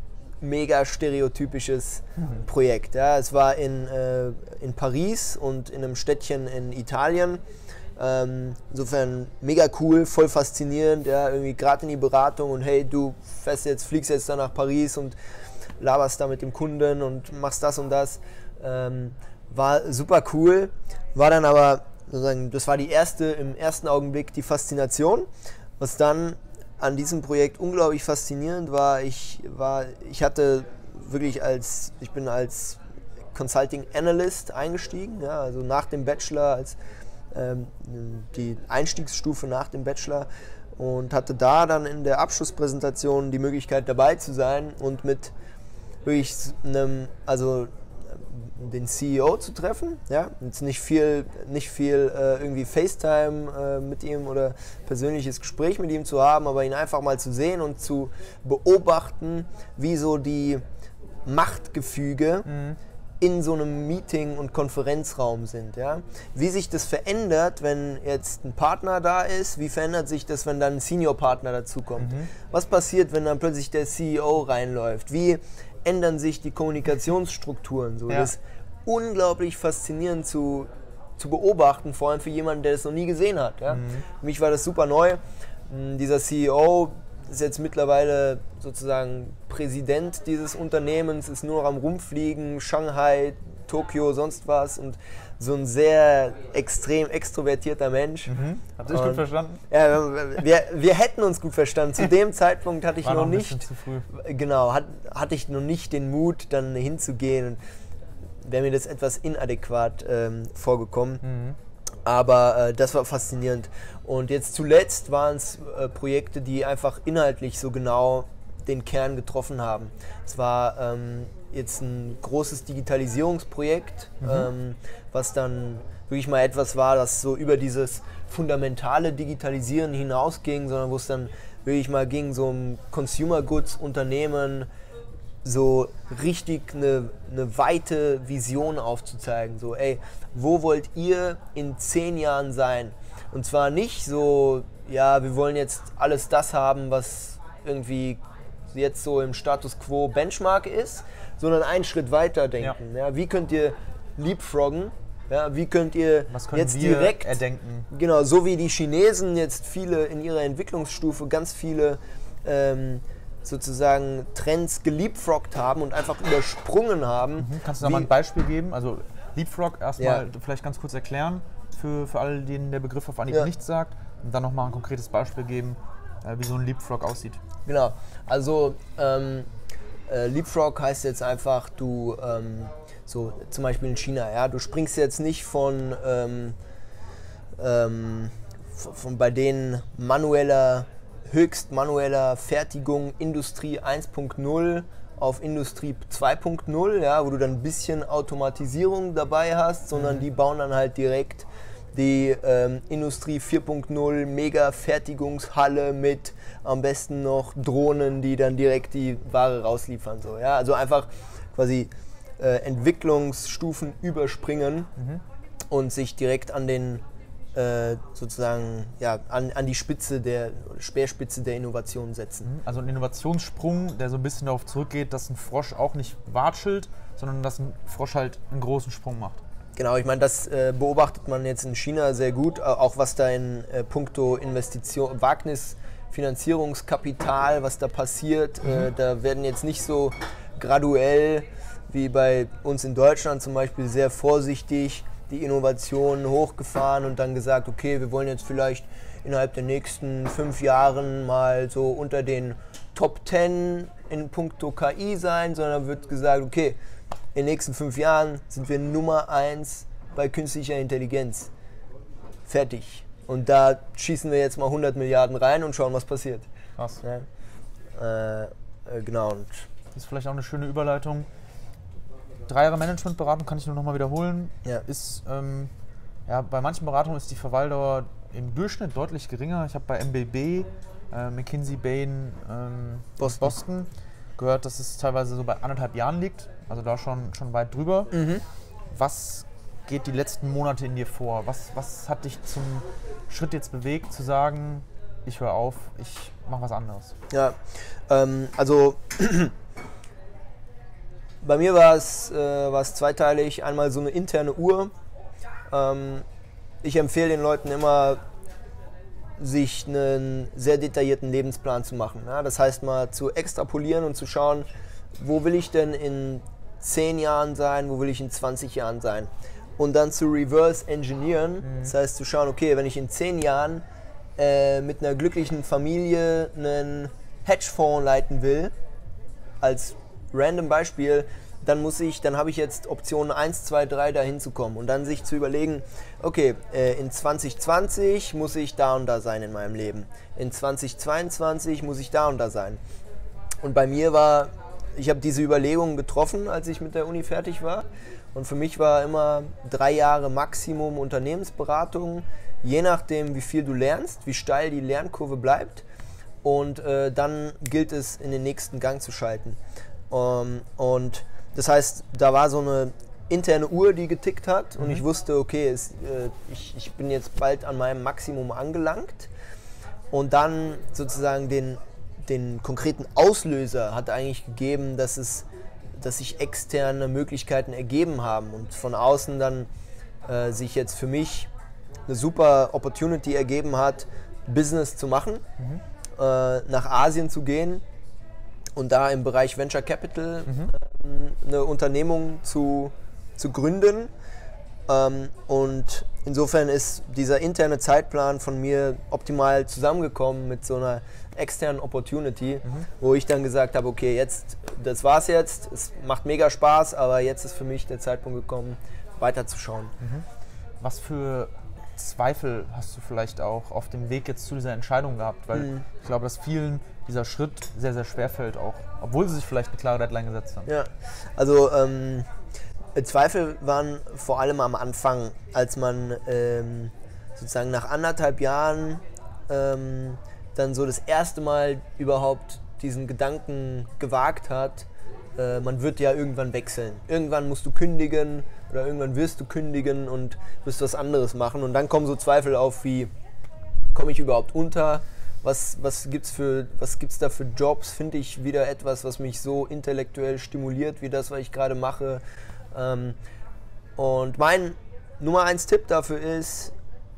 A: mega stereotypisches mhm. Projekt. Ja, es war in, äh, in Paris und in einem Städtchen in Italien. Ähm, insofern mega cool, voll faszinierend, ja, irgendwie gerade in die Beratung und hey, du fährst jetzt, fliegst jetzt da nach Paris und laberst da mit dem Kunden und machst das und das. Ähm, war super cool, war dann aber sozusagen, das war die erste, im ersten Augenblick die Faszination, was dann an diesem Projekt unglaublich faszinierend war. Ich war, ich hatte wirklich als, ich bin als Consulting Analyst eingestiegen, ja, also nach dem Bachelor, als ähm, die Einstiegsstufe nach dem Bachelor und hatte da dann in der Abschlusspräsentation die Möglichkeit dabei zu sein und mit wirklich einem, also den C E O zu treffen, ja, jetzt nicht viel, nicht viel äh, irgendwie FaceTime äh, mit ihm oder persönliches Gespräch mit ihm zu haben, aber ihn einfach mal zu sehen und zu beobachten, wie so die Machtgefüge mhm. in so einem Meeting- und Konferenzraum sind, ja, wie sich das verändert, wenn jetzt ein Partner da ist, wie verändert sich das, wenn dann ein Senior-Partner dazukommt, mhm. was passiert, wenn dann plötzlich der C E O reinläuft, wie ändern sich die Kommunikationsstrukturen. So. Ja. Das ist unglaublich faszinierend zu, zu beobachten, vor allem für jemanden, der das noch nie gesehen hat. Ja. Mhm. Für mich war das super neu. Dieser C E O ist jetzt mittlerweile sozusagen Präsident dieses Unternehmens, ist nur noch am Rumfliegen, Shanghai, Tokio, sonst was und so ein sehr extrem extrovertierter Mensch.
C: Mhm. Habt ihr euch gut verstanden?
A: Ja, wir, wir hätten uns gut verstanden. Zu dem Zeitpunkt hatte ich
C: War
A: noch,
C: noch ein
A: nicht,
C: zu früh.
A: Genau, hat, hatte ich noch nicht den Mut, dann hinzugehen. Wäre mir das etwas inadäquat ähm, vorgekommen. Mhm. Aber äh, das war faszinierend. Und jetzt zuletzt waren es äh, Projekte, die einfach inhaltlich so genau den Kern getroffen haben. Es war ähm, jetzt ein großes Digitalisierungsprojekt, mhm. ähm, was dann wirklich mal etwas war, das so über dieses fundamentale Digitalisieren hinausging, sondern wo es dann wirklich mal gegen so ein Consumer Goods Unternehmen so richtig eine, eine weite Vision aufzuzeigen. So, ey, wo wollt ihr in zehn Jahren sein? Und zwar nicht so, ja, wir wollen jetzt alles das haben, was irgendwie jetzt so im Status Quo Benchmark ist, sondern einen Schritt weiter denken. Ja. Ja, wie könnt ihr leapfroggen? Ja, wie könnt ihr
C: was können
A: jetzt
C: wir
A: direkt
C: erdenken?
A: Genau, so wie die Chinesen jetzt viele in ihrer Entwicklungsstufe ganz viele ähm, sozusagen Trends geleapfroggt haben und einfach übersprungen haben.
C: Mhm. Kannst du da mal ein Beispiel geben? Also Leapfrog erstmal ja. vielleicht ganz kurz erklären für, für alle, denen der Begriff auf Anhieb ja. nichts sagt und dann nochmal ein konkretes Beispiel geben, äh, wie so ein Leapfrog aussieht.
A: Genau, also ähm, äh, Leapfrog heißt jetzt einfach, du ähm, so zum Beispiel in China, ja, du springst jetzt nicht von, ähm, ähm, von, von bei denen manueller höchst manueller Fertigung Industrie eins Punkt null auf Industrie zwei Punkt null, ja, wo du dann ein bisschen Automatisierung dabei hast, sondern mhm. die bauen dann halt direkt die ähm, Industrie vier Punkt null Mega-Fertigungshalle mit am besten noch Drohnen, die dann direkt die Ware rausliefern. So, ja? Also einfach quasi äh, Entwicklungsstufen überspringen mhm. und sich direkt an den sozusagen ja, an, an die Spitze der Speerspitze der Innovation setzen.
C: Also ein Innovationssprung, der so ein bisschen darauf zurückgeht, dass ein Frosch auch nicht watschelt, sondern dass ein Frosch halt einen großen Sprung macht.
A: Genau, ich meine, das äh, beobachtet man jetzt in China sehr gut, auch was da in äh, puncto Investition, Wagnisfinanzierungskapital, was da passiert. Mhm. Äh, da werden jetzt nicht so graduell wie bei uns in Deutschland zum Beispiel sehr vorsichtig die Innovationen hochgefahren und dann gesagt, okay, wir wollen jetzt vielleicht innerhalb der nächsten fünf Jahren mal so unter den Top zehn in puncto K I sein, sondern wird gesagt, okay, in den nächsten fünf Jahren sind wir Nummer eins bei künstlicher Intelligenz. Fertig. Und da schießen wir jetzt mal hundert Milliarden rein und schauen, was passiert.
C: Krass.
A: Ja. Äh, äh, genau. Und
C: das ist vielleicht auch eine schöne Überleitung. Drei Jahre Managementberatung, kann ich nur noch mal wiederholen,
A: ja.
C: ist, ähm, ja, bei manchen Beratungen ist die Verweildauer im Durchschnitt deutlich geringer. Ich habe bei M B B, äh, McKinsey, Bain, ähm,
A: Boston.
C: Boston gehört, dass es teilweise so bei anderthalb Jahren liegt, also da schon, schon weit drüber.
A: Mhm.
C: Was geht die letzten Monate in dir vor? Was, was hat dich zum Schritt jetzt bewegt, zu sagen, ich höre auf, ich mache was anderes?
A: Ja, ähm, also bei mir war es, äh, war es zweiteilig. Einmal so eine interne Uhr. Ähm, ich empfehle den Leuten immer, sich einen sehr detaillierten Lebensplan zu machen. Ja? Das heißt mal zu extrapolieren und zu schauen, wo will ich denn in zehn Jahren sein, wo will ich in zwanzig Jahren sein. Und dann zu reverse engineeren. Mhm. Das heißt zu schauen, okay, wenn ich in zehn Jahren äh, mit einer glücklichen Familie einen Hedgefonds leiten will, als random Beispiel, dann muss ich, dann habe ich jetzt Optionen eins, zwei, drei dahin zu kommen und dann sich zu überlegen, okay, äh, in zwanzig zwanzig muss ich da und da sein in meinem Leben. In zwanzig zweiundzwanzig muss ich da und da sein. Und bei mir war, ich habe diese Überlegungen getroffen, als ich mit der Uni fertig war. Und für mich war immer drei Jahre Maximum Unternehmensberatung, je nachdem, wie viel du lernst, wie steil die Lernkurve bleibt. Und äh, dann gilt es, in den nächsten Gang zu schalten. Um, und das heißt, da war so eine interne Uhr, die getickt hat und mhm. ich wusste, okay, es, äh, ich, ich bin jetzt bald an meinem Maximum angelangt und dann sozusagen den, den konkreten Auslöser hat eigentlich gegeben, dass, es, dass sich externe Möglichkeiten ergeben haben und von außen dann äh, sich jetzt für mich eine super Opportunity ergeben hat, Business zu machen, mhm. äh, nach Asien zu gehen und da im Bereich Venture Capital mhm. ähm, eine Unternehmung zu, zu gründen. Ähm, und insofern ist dieser interne Zeitplan von mir optimal zusammengekommen mit so einer externen Opportunity, mhm. wo ich dann gesagt habe, okay, jetzt, das war's jetzt, es macht mega Spaß, aber jetzt ist für mich der Zeitpunkt gekommen, weiterzuschauen.
C: Mhm. Was für Zweifel hast du vielleicht auch auf dem Weg jetzt zu dieser Entscheidung gehabt? Weil mhm. ich glaube, dass vielen dieser Schritt sehr, sehr schwer fällt, auch obwohl sie sich vielleicht eine klare Deadline gesetzt haben.
A: Ja, also ähm, Zweifel waren vor allem am Anfang, als man ähm, sozusagen nach anderthalb Jahren ähm, dann so das erste Mal überhaupt diesen Gedanken gewagt hat, äh, man wird ja irgendwann wechseln. Irgendwann musst du kündigen oder irgendwann wirst du kündigen und wirst was anderes machen. Und dann kommen so Zweifel auf wie, komme ich überhaupt unter? Was, was gibt's für, was gibt's da für Jobs? Finde ich wieder etwas, was mich so intellektuell stimuliert, wie das, was ich gerade mache? Ähm, und mein Nummer eins Tipp dafür ist,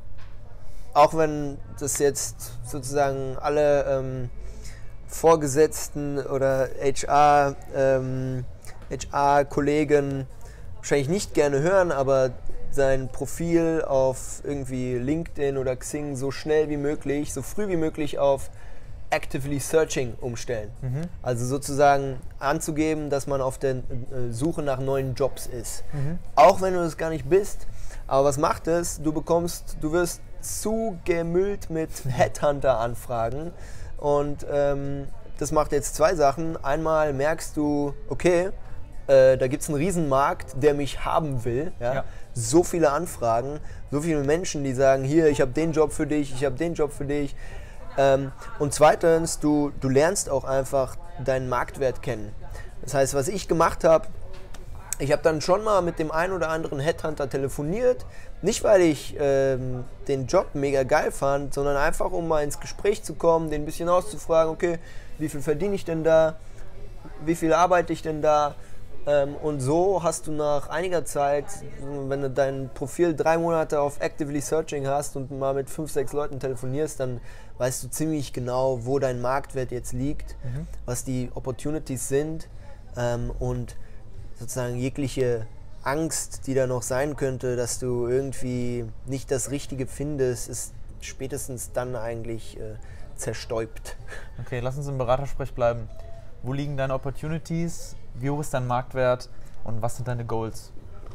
A: auch wenn das jetzt sozusagen alle ähm, Vorgesetzten oder H R, ähm, H R-Kollegen wahrscheinlich nicht gerne hören, aber sein Profil auf irgendwie LinkedIn oder Xing so schnell wie möglich, so früh wie möglich auf Actively Searching umstellen. Mhm. Also sozusagen anzugeben, dass man auf der äh, Suche nach neuen Jobs ist. Mhm. Auch wenn du das gar nicht bist. Aber was macht es? Du bekommst, du wirst zugemüllt mit Headhunter-Anfragen. Und ähm, das macht jetzt zwei Sachen. Einmal merkst du, okay, äh, da gibt es einen Riesenmarkt, der mich haben will. Ja? Ja. So viele Anfragen, so viele Menschen, die sagen, hier, ich habe den Job für dich, ich habe den Job für dich. Ähm, und zweitens, du, du lernst auch einfach deinen Marktwert kennen. Das heißt, was ich gemacht habe, ich habe dann schon mal mit dem einen oder anderen Headhunter telefoniert. Nicht, weil ich ähm, den Job mega geil fand, sondern einfach, um mal ins Gespräch zu kommen, den ein bisschen auszufragen, okay, wie viel verdiene ich denn da, wie viel arbeite ich denn da? Ähm, und so hast du nach einiger Zeit, wenn du dein Profil drei Monate auf Actively Searching hast und mal mit fünf, sechs Leuten telefonierst, dann weißt du ziemlich genau, wo dein Marktwert jetzt liegt, mhm. was die Opportunities sind ähm, und sozusagen jegliche Angst, die da noch sein könnte, dass du irgendwie nicht das Richtige findest, ist spätestens dann eigentlich äh, zerstäubt.
C: Okay, lass uns im Beratersprech bleiben. Wo liegen deine Opportunities? Wie hoch ist dein Marktwert? Und was sind deine Goals?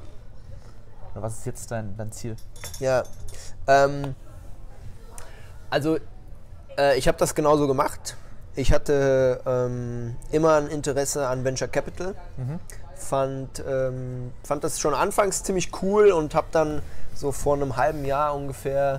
C: Oder was ist jetzt dein, dein Ziel?
A: Ja, ähm, also äh, ich habe das genauso gemacht. Ich hatte ähm, immer ein Interesse an Venture Capital. Mhm. Fand, ähm, fand das schon anfangs ziemlich cool und habe dann so vor einem halben Jahr ungefähr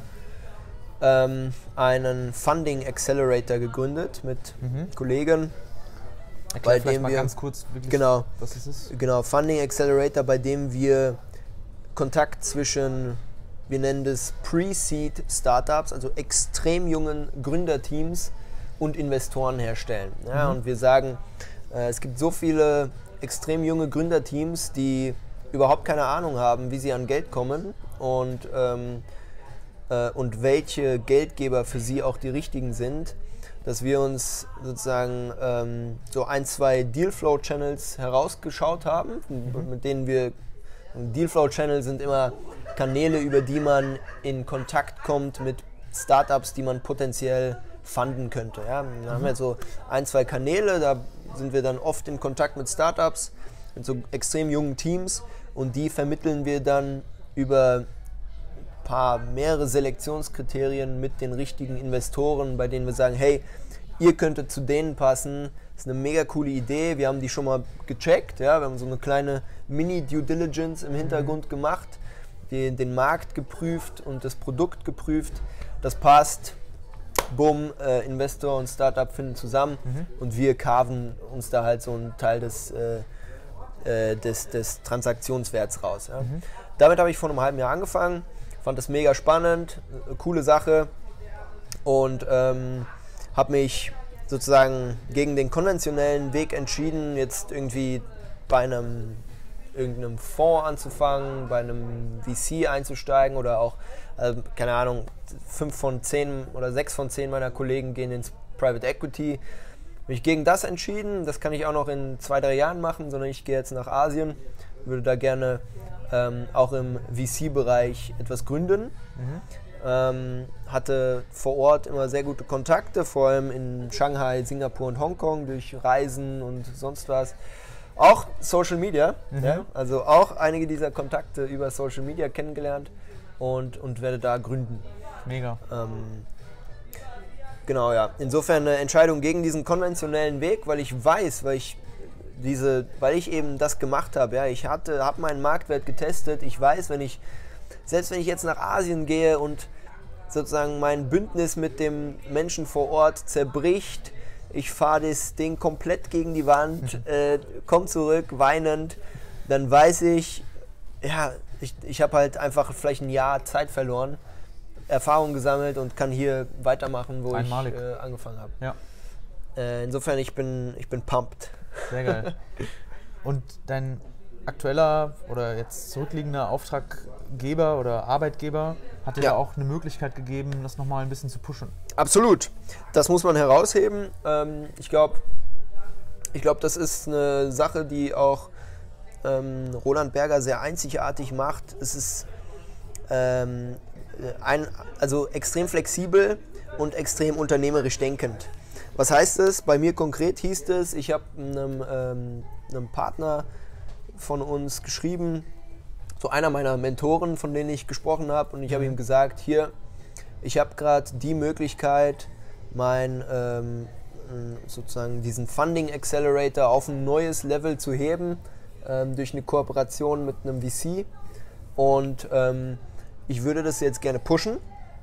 A: ähm, einen Funding Accelerator gegründet mit mhm. Kollegen.
C: Erklär bei dem mal wir, ganz kurz, wirklich,
A: genau,
C: was es ist.
A: Genau, Funding Accelerator, bei dem wir Kontakt zwischen, wir nennen das Pre-Seed Startups, also extrem jungen Gründerteams und Investoren herstellen. Ja, mhm. Und wir sagen, äh, es gibt so viele extrem junge Gründerteams, die überhaupt keine Ahnung haben, wie sie an Geld kommen und, ähm, äh, und welche Geldgeber für sie auch die richtigen sind, dass wir uns sozusagen ähm, so ein, zwei Dealflow-Channels herausgeschaut haben, mhm. mit denen wir, Dealflow-Channel sind immer Kanäle, über die man in Kontakt kommt mit Startups, die man potenziell funden könnte. Ja? Wir mhm. haben wir so ein, zwei Kanäle, da sind wir dann oft in Kontakt mit Startups, mit so extrem jungen Teams und die vermitteln wir dann über ein paar, mehrere Selektionskriterien mit den richtigen Investoren, bei denen wir sagen, hey, ihr könntet zu denen passen, das ist eine mega coole Idee, wir haben die schon mal gecheckt, ja? Wir haben so eine kleine Mini-Due Diligence im Hintergrund gemacht, die, den Markt geprüft und das Produkt geprüft, das passt. Bumm, äh, Investor und Startup finden zusammen mhm. und wir carven uns da halt so einen Teil des, äh, äh, des, des Transaktionswerts raus. Ja. Mhm. Damit habe ich vor einem halben Jahr angefangen, fand das mega spannend, eine coole Sache und ähm, habe mich sozusagen gegen den konventionellen Weg entschieden, jetzt irgendwie bei einem irgendeinem Fonds anzufangen, bei einem V C einzusteigen oder auch, also, keine Ahnung, fünf von zehn oder sechs von zehn meiner Kollegen gehen ins Private Equity. Habe mich gegen das entschieden, das kann ich auch noch in zwei, drei Jahren machen, sondern ich gehe jetzt nach Asien, würde da gerne ähm, auch im V C-Bereich etwas gründen. Mhm. Ähm, hatte vor Ort immer sehr gute Kontakte, vor allem in Shanghai, Singapur und Hongkong durch Reisen und sonst was. Auch Social Media, mhm. ja, also auch einige dieser Kontakte über Social Media kennengelernt und, und werde da gründen.
C: Mega. Ähm,
A: genau, ja. Insofern eine Entscheidung gegen diesen konventionellen Weg, weil ich weiß, weil ich diese, weil ich eben das gemacht habe. Ja, ich hatte, habe meinen Marktwert getestet. Ich weiß, wenn ich, selbst wenn ich jetzt nach Asien gehe und sozusagen mein Bündnis mit dem Menschen vor Ort zerbricht. Ich fahre das Ding komplett gegen die Wand, äh, komme zurück, weinend. Dann weiß ich, ja, ich, ich habe halt einfach vielleicht ein Jahr Zeit verloren, Erfahrung gesammelt und kann hier weitermachen, wo Einmalig. ich äh, angefangen habe.
C: Ja.
A: Äh, insofern, ich bin, ich bin pumped.
C: Sehr geil. Und dein aktueller oder jetzt zurückliegender Auftraggeber oder Arbeitgeber hat dir ja. da auch eine Möglichkeit gegeben, das nochmal ein bisschen zu pushen?
A: Absolut. Das muss man herausheben. Ähm, ich glaube, ich glaub, das ist eine Sache, die auch ähm, Roland Berger sehr einzigartig macht. Es ist ähm, ein, also extrem flexibel und extrem unternehmerisch denkend. Was heißt es? Bei mir konkret hieß es, ich habe einem, ähm, einem Partner von uns geschrieben, so einer meiner Mentoren, von denen ich gesprochen habe, und ich habe ihm gesagt, hier, ich habe gerade die Möglichkeit, mein, ähm, sozusagen diesen Funding Accelerator auf ein neues Level zu heben, ähm, durch eine Kooperation mit einem V C, und ähm, ich würde das jetzt gerne pushen.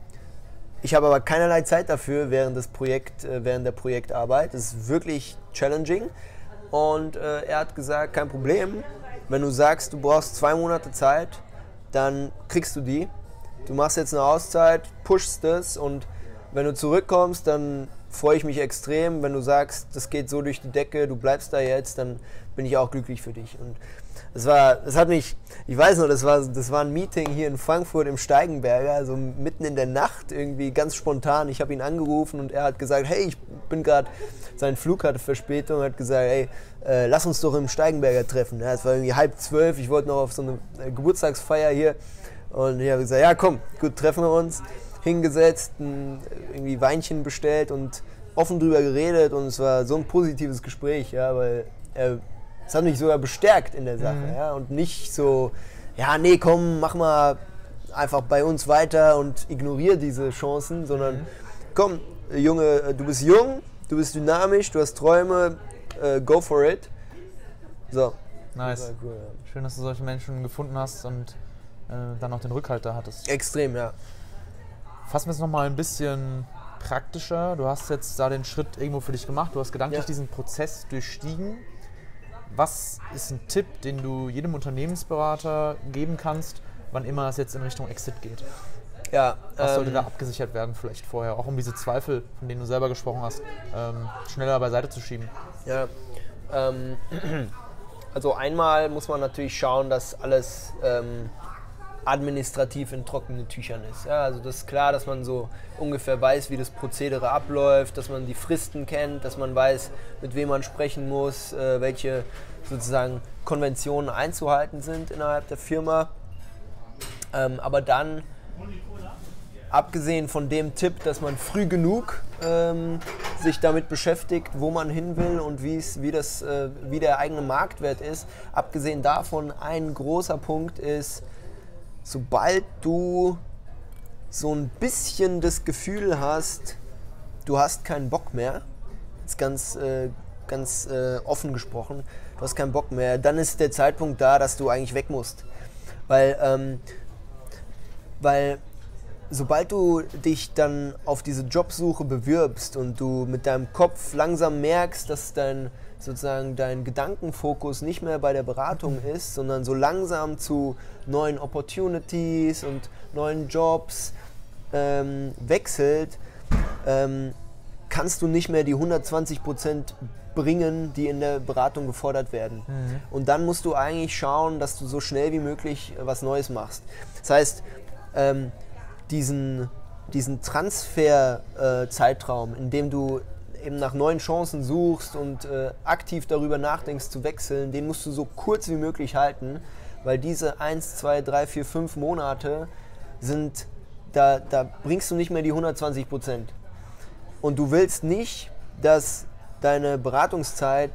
A: Ich habe aber keinerlei Zeit dafür während, des Projekt, äh, während der Projektarbeit. Das ist wirklich challenging. Und äh, er hat gesagt, kein Problem, wenn du sagst, du brauchst zwei Monate Zeit, dann kriegst du die. Du machst jetzt eine Auszeit, pushst das, und wenn du zurückkommst, dann freue ich mich extrem. Wenn du sagst, das geht so durch die Decke, du bleibst da jetzt, dann bin ich auch glücklich für dich. Und das war, das hat mich, ich weiß noch, das war, das war ein Meeting hier in Frankfurt im Steigenberger, also mitten in der Nacht, irgendwie ganz spontan. Ich habe ihn angerufen und er hat gesagt, hey, ich bin gerade, sein Flug hatte Verspätung, hat gesagt, hey, äh, lass uns doch im Steigenberger treffen. Ja, es war irgendwie halb zwölf, ich wollte noch auf so eine äh, Geburtstagsfeier hier, und ich habe gesagt, ja komm, gut, treffen wir uns. Hingesetzt, ein, irgendwie Weinchen bestellt und offen drüber geredet, und es war so ein positives Gespräch, ja, weil er, es hat mich sogar bestärkt in der Sache, mhm. ja, und nicht so, ja, nee, komm, mach mal einfach bei uns weiter und ignoriere diese Chancen, sondern mhm. komm, Junge, du bist jung, du bist dynamisch, du hast Träume, uh, go for it. So.
C: Nice. Cool, ja. Schön, dass du solche Menschen gefunden hast und äh, dann auch den Rückhalt da hattest.
A: Extrem, ja.
C: Fassen wir es nochmal ein bisschen praktischer. Du hast jetzt da den Schritt irgendwo für dich gemacht, du hast gedanklich ja. diesen Prozess durchstiegen. Was ist ein Tipp, den du jedem Unternehmensberater geben kannst, wann immer es jetzt in Richtung Exit geht?
A: Ja,
C: Was
A: ähm,
C: sollte da abgesichert werden vielleicht vorher, auch um diese Zweifel, von denen du selber gesprochen hast, ähm, schneller beiseite zu schieben?
A: Ja, ähm, also einmal muss man natürlich schauen, dass alles ähm, administrativ in trockenen Tüchern ist. Ja, also das ist klar, dass man so ungefähr weiß, wie das Prozedere abläuft, dass man die Fristen kennt, dass man weiß, mit wem man sprechen muss, äh, welche sozusagen Konventionen einzuhalten sind innerhalb der Firma. Ähm, aber dann, abgesehen von dem Tipp, dass man früh genug ähm, sich damit beschäftigt, wo man hin will und wie's, wie, das, äh, wie der eigene Marktwert ist, abgesehen davon, ein großer Punkt ist, sobald du so ein bisschen das Gefühl hast, du hast keinen Bock mehr, jetzt ganz, äh, ganz äh, offen gesprochen, du hast keinen Bock mehr, dann ist der Zeitpunkt da, dass du eigentlich weg musst. Weil, ähm, weil sobald du dich dann auf diese Jobsuche bewirbst und du mit deinem Kopf langsam merkst, dass dein sozusagen dein Gedankenfokus nicht mehr bei der Beratung ist, sondern so langsam zu neuen Opportunities und neuen Jobs ähm, wechselt, ähm, kannst du nicht mehr die hundertzwanzig Prozent bringen, die in der Beratung gefordert werden. Mhm. Und dann musst du eigentlich schauen, dass du so schnell wie möglich was Neues machst. Das heißt, ähm, diesen, diesen Transfer-Zeitraum, äh, in dem du eben nach neuen Chancen suchst und äh, aktiv darüber nachdenkst zu wechseln, den musst du so kurz wie möglich halten, weil diese eins, zwei, drei, vier, fünf Monate sind, da, da bringst du nicht mehr die hundertzwanzig Prozent. Und du willst nicht, dass deine Beratungszeit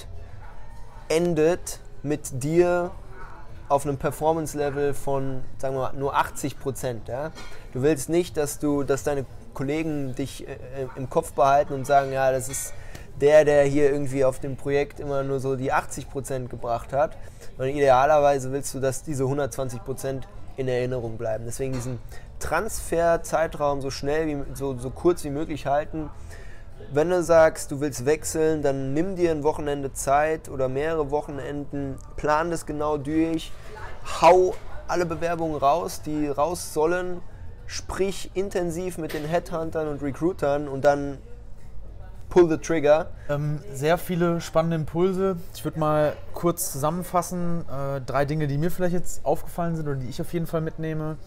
A: endet mit dir auf einem Performance-Level von, sagen wir mal, nur achtzig Prozent. Ja? Du willst nicht, dass, du, dass deine Kollegen dich äh, im Kopf behalten und sagen, ja, das ist der, der hier irgendwie auf dem Projekt immer nur so die achtzig Prozent gebracht hat. Und idealerweise willst du, dass diese hundertzwanzig Prozent in Erinnerung bleiben. Deswegen diesen Transferzeitraum so schnell, wie, so, so kurz wie möglich halten. Wenn du sagst, du willst wechseln, dann nimm dir ein Wochenende Zeit oder mehrere Wochenenden, plan das genau durch, hau alle Bewerbungen raus, die raus sollen, sprich intensiv mit den Headhuntern und Recruitern und dann pull the trigger.
C: Ähm, sehr viele spannende Impulse. Ich würde mal kurz zusammenfassen, äh, drei Dinge, die mir vielleicht jetzt aufgefallen sind oder die ich auf jeden Fall mitnehme.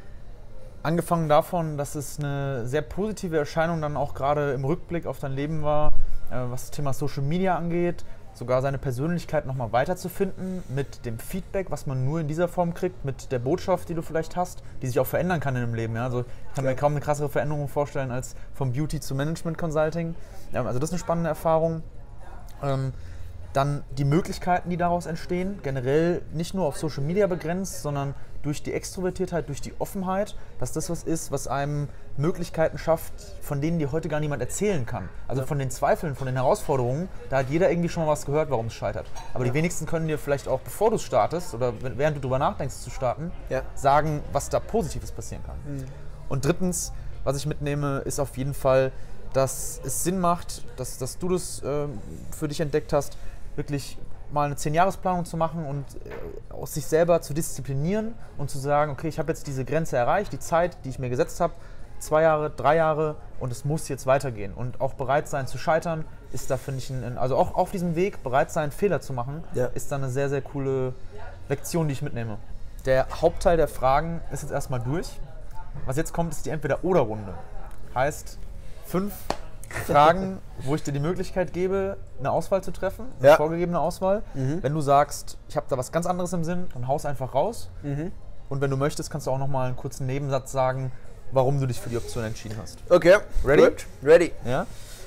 C: Angefangen davon, dass es eine sehr positive Erscheinung dann auch gerade im Rückblick auf dein Leben war, äh, was das Thema Social Media angeht, sogar seine Persönlichkeit nochmal weiterzufinden mit dem Feedback, was man nur in dieser Form kriegt, mit der Botschaft, die du vielleicht hast, die sich auch verändern kann in dem Leben. Ja? Also ich kann mir kaum eine krassere Veränderung vorstellen als vom Beauty zu Management Consulting. Ja, also das ist eine spannende Erfahrung. Ähm, Dann die Möglichkeiten, die daraus entstehen, generell nicht nur auf Social Media begrenzt, sondern durch die Extrovertiertheit, durch die Offenheit, dass das was ist, was einem Möglichkeiten schafft, von denen dir heute gar niemand erzählen kann. Also von den Zweifeln, von den Herausforderungen, da hat jeder irgendwie schon mal was gehört, warum es scheitert. Aber die wenigsten können dir vielleicht auch, bevor du startest oder während du darüber nachdenkst zu starten,
A: Ja.
C: sagen, was da Positives passieren kann.
A: Mhm.
C: Und drittens, was ich mitnehme, ist auf jeden Fall, dass es Sinn macht, dass, dass du das äh, für dich entdeckt hast, wirklich mal eine zehn-Jahres-Planung zu machen und äh, aus sich selber zu disziplinieren und zu sagen, okay, ich habe jetzt diese Grenze erreicht, die Zeit, die ich mir gesetzt habe, zwei Jahre, drei Jahre und es muss jetzt weitergehen. Und auch bereit sein zu scheitern, ist da, finde ich, ein, also auch auf diesem Weg bereit sein, Fehler zu machen,
A: Ja.
C: ist da eine sehr, sehr coole Lektion, die ich mitnehme. Der Hauptteil der Fragen ist jetzt erstmal durch. Was jetzt kommt, ist die Entweder-Oder-Runde. Heißt, fünf Fragen, wo ich dir die Möglichkeit gebe, eine Auswahl zu treffen, eine
A: Ja.
C: vorgegebene Auswahl.
A: Mhm.
C: Wenn du sagst, ich habe da was ganz anderes im Sinn, dann haus einfach raus.
A: Mhm.
C: Und wenn du möchtest, kannst du auch nochmal einen kurzen Nebensatz sagen, warum du dich für die Option entschieden hast.
A: Okay,
C: Ready?
A: Gut. Ready.
C: Ja?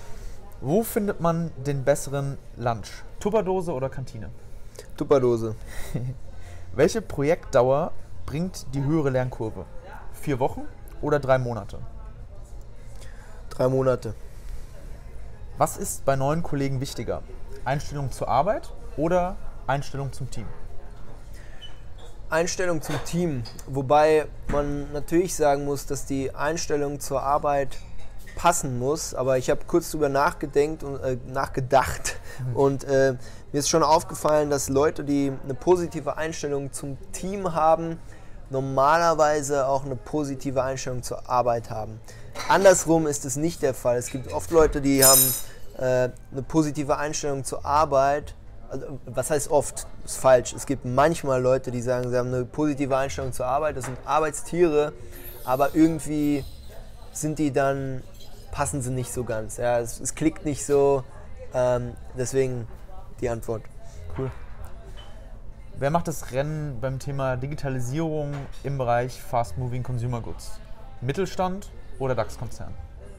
C: Wo findet man den besseren Lunch? Tupperdose oder Kantine?
A: Tupperdose.
C: Welche Projektdauer bringt die höhere Lernkurve? Vier Wochen oder drei Monate?
A: Drei Monate.
C: Was ist bei neuen Kollegen wichtiger? Einstellung zur Arbeit oder Einstellung zum Team?
A: Einstellung zum Team, wobei man natürlich sagen muss, dass die Einstellung zur Arbeit passen muss, aber ich habe kurz drüber nachgedenkt und, äh, nachgedacht mhm. und äh, mir ist schon aufgefallen, dass Leute, die eine positive Einstellung zum Team haben, normalerweise auch eine positive Einstellung zur Arbeit haben. Andersrum ist es nicht der Fall. Es gibt oft Leute, die haben äh, eine positive Einstellung zur Arbeit. Also, was heißt oft? Ist falsch. Es gibt manchmal Leute, die sagen, sie haben eine positive Einstellung zur Arbeit. Das sind Arbeitstiere, aber irgendwie sind die dann, passen sie nicht so ganz. Ja, es, es klickt nicht so. Ähm, deswegen die Antwort.
C: Cool. Wer macht das Rennen beim Thema Digitalisierung im Bereich Fast Moving Consumer Goods? Mittelstand oder DAX-Konzern?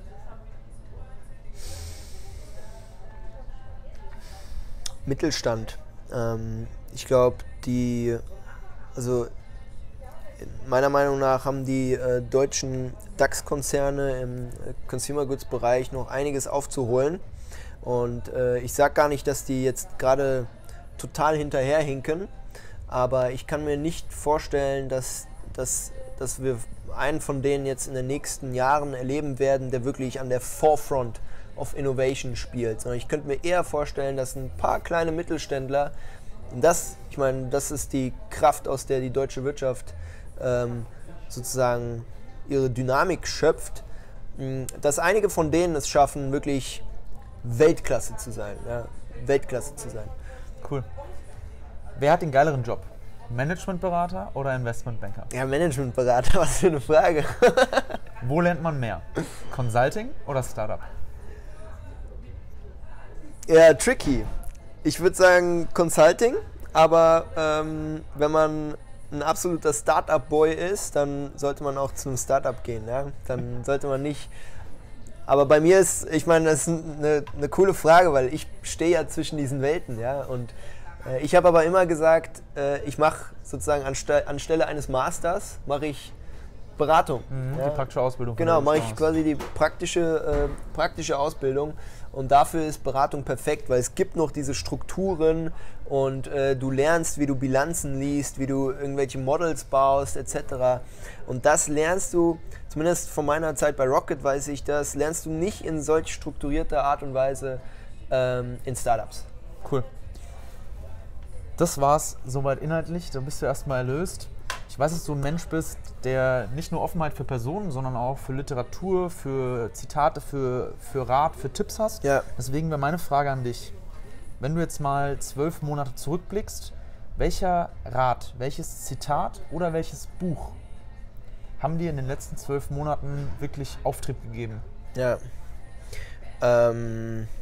A: Mittelstand. Ähm, ich glaube, die, also meiner Meinung nach haben die äh, deutschen DAX-Konzerne im äh, Consumer Goods-Bereich noch einiges aufzuholen. Und äh, ich sage gar nicht, dass die jetzt gerade total hinterherhinken, aber ich kann mir nicht vorstellen, dass, dass, dass wir einen von denen jetzt in den nächsten Jahren erleben werden, der wirklich an der Forefront of Innovation spielt. Sondern ich könnte mir eher vorstellen, dass ein paar kleine Mittelständler, und das, ich meine, das ist die Kraft, aus der die deutsche Wirtschaft ähm, sozusagen ihre Dynamik schöpft, mh, dass einige von denen es schaffen, wirklich Weltklasse zu sein. Ja, Weltklasse zu sein.
C: Cool. Wer hat den geileren Job? Managementberater oder Investmentbanker?
A: Ja, Managementberater, was für eine Frage.
C: Wo lernt man mehr? Consulting oder Startup?
A: Ja, tricky. Ich würde sagen Consulting, aber ähm, wenn man ein absoluter Startup-Boy ist, dann sollte man auch zu einem Startup gehen. Ja? Dann sollte man nicht... Aber bei mir ist, ich meine, das ist eine, eine coole Frage, weil ich stehe ja zwischen diesen Welten. Ja? Und äh, ich habe aber immer gesagt, äh, ich mache sozusagen anste- anstelle eines Masters, mache ich Beratung.
C: Mhm,
A: ja?
C: Die praktische Ausbildung.
A: Genau, mache ich quasi die praktische, äh, praktische Ausbildung. Und dafür ist Beratung perfekt, weil es gibt noch diese Strukturen und äh, du lernst, wie du Bilanzen liest, wie du irgendwelche Models baust et cetera. Und das lernst du, zumindest von meiner Zeit bei Rocket weiß ich das, lernst du nicht in solch strukturierter Art und Weise ähm, in Startups.
C: Cool. Das war's soweit inhaltlich, da bist du erstmal erlöst. Ich weiß, dass du ein Mensch bist, der nicht nur Offenheit für Personen, sondern auch für Literatur, für Zitate, für, für Rat, für Tipps hast.
A: Ja.
C: Deswegen wäre meine Frage an dich. Wenn du jetzt mal zwölf Monate zurückblickst, welcher Rat, welches Zitat oder welches Buch haben dir in den letzten zwölf Monaten wirklich Auftrieb gegeben?
A: Ja. Ähm,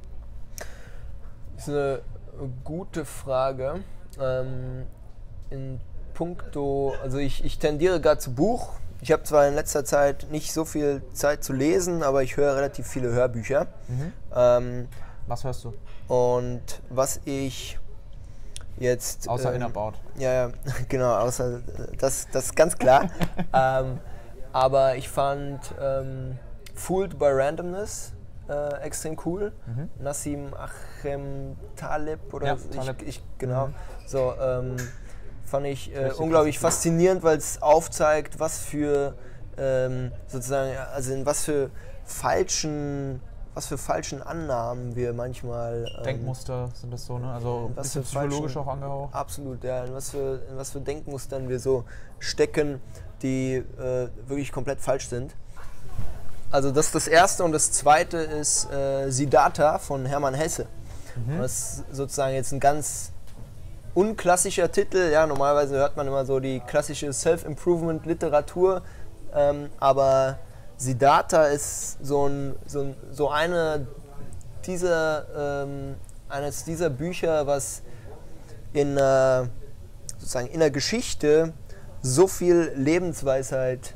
A: das ist eine gute Frage. Ähm, in puncto, also ich, ich tendiere gerade zu Buch. Ich habe zwar in letzter Zeit nicht so viel Zeit zu lesen, aber ich höre relativ viele Hörbücher.
C: Mhm.
A: Ähm,
C: Was hörst du?
A: und was ich jetzt...
C: Außer
A: ähm,
C: In About.
A: Ja, ja, genau, außer das, das ist ganz klar. ähm, aber ich fand ähm, Fooled by Randomness äh, extrem cool.
C: Mhm.
A: Nassim Achem Taleb oder
C: Ja,
A: so,
C: Taleb.
A: Ich, ich, genau.
C: Mhm.
A: So, ähm, fand ich äh,
C: Richtig
A: unglaublich
C: krass.
A: faszinierend, weil es aufzeigt, was für ähm, sozusagen, also in was für falschen, was für falschen Annahmen wir manchmal ähm,
C: Denkmuster sind das so, ne? Also ein
A: was
C: bisschen
A: für
C: psychologisch
A: falschen-
C: auch angehaucht.
A: Absolut, ja. In was für, in was für Denkmustern wir so stecken, die äh, wirklich komplett falsch sind. Also das ist das Erste und das Zweite ist äh, Siddhartha von Hermann Hesse.
C: Mhm.
A: Das ist sozusagen jetzt ein ganz unklassischer Titel. Ja, normalerweise hört man immer so die klassische Self-Improvement-Literatur, ähm, aber Siddhartha ist so, ein, so, ein, so eine dieser, ähm, eines dieser Bücher, was in, äh, sozusagen in der Geschichte so viel Lebensweisheit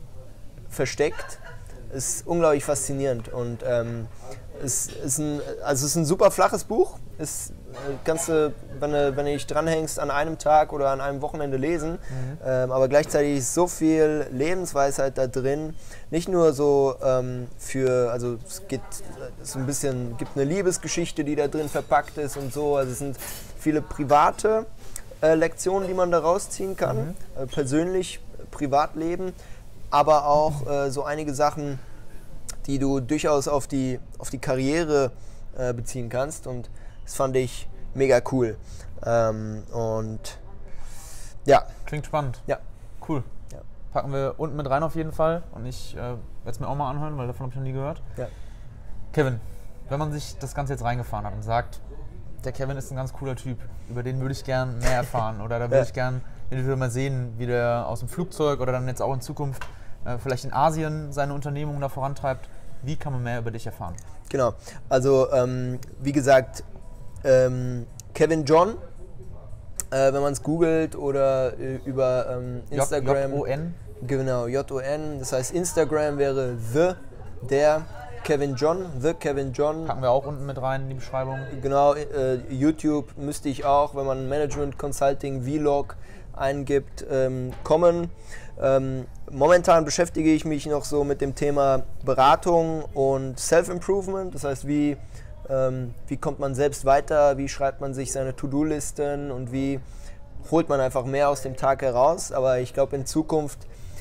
A: versteckt. Ist unglaublich faszinierend und ähm, es ist ein, also es ist ein super flaches Buch. Ist, äh, kannst du, wenn du, wenn du dich dranhängst, an einem Tag oder an einem Wochenende lesen. Mhm. Ähm, aber gleichzeitig ist so viel Lebensweisheit da drin. Nicht nur so ähm, für, also es geht es ein bisschen, gibt eine Liebesgeschichte, die da drin verpackt ist und so. Also es sind viele private äh, Lektionen, die man da rausziehen kann. Mhm. Äh, persönlich, Privatleben. Aber auch äh, so einige Sachen, die du durchaus auf die, auf die Karriere äh, beziehen kannst. Und das fand ich mega cool. Ähm, und ja.
C: Klingt spannend.
A: Ja.
C: Cool.
A: Ja.
C: Packen wir unten mit rein auf jeden Fall. Und ich äh, werde es mir auch mal anhören, weil davon habe ich noch nie gehört.
A: Ja.
C: Kevin, wenn man sich das Ganze jetzt reingefahren hat und sagt, der Kevin ist ein ganz cooler Typ, über den würde ich gern mehr erfahren oder da würde
A: Ja.
C: ich gern individuell mal sehen, wie der aus dem Flugzeug oder dann jetzt auch in Zukunft äh, vielleicht in Asien seine Unternehmung da vorantreibt. Wie kann man mehr über dich erfahren?
A: Genau. Also, ähm, wie gesagt, ähm, Kevin John, äh, wenn man es googelt oder äh, über ähm, Instagram.
C: J O N?
A: Genau, J O N. Das heißt, Instagram wäre the, der Kevin John, the Kevin John.
C: Packen wir auch unten mit rein in die Beschreibung.
A: Genau, äh, YouTube müsste ich auch, wenn man Management Consulting Vlog eingibt, ähm, kommen. Ähm, momentan beschäftige ich mich noch so mit dem Thema Beratung und Self-Improvement. Das heißt, wie, ähm, wie kommt man selbst weiter, wie schreibt man sich seine To-Do-Listen und wie holt man einfach mehr aus dem Tag heraus. Aber ich glaube, in Zukunft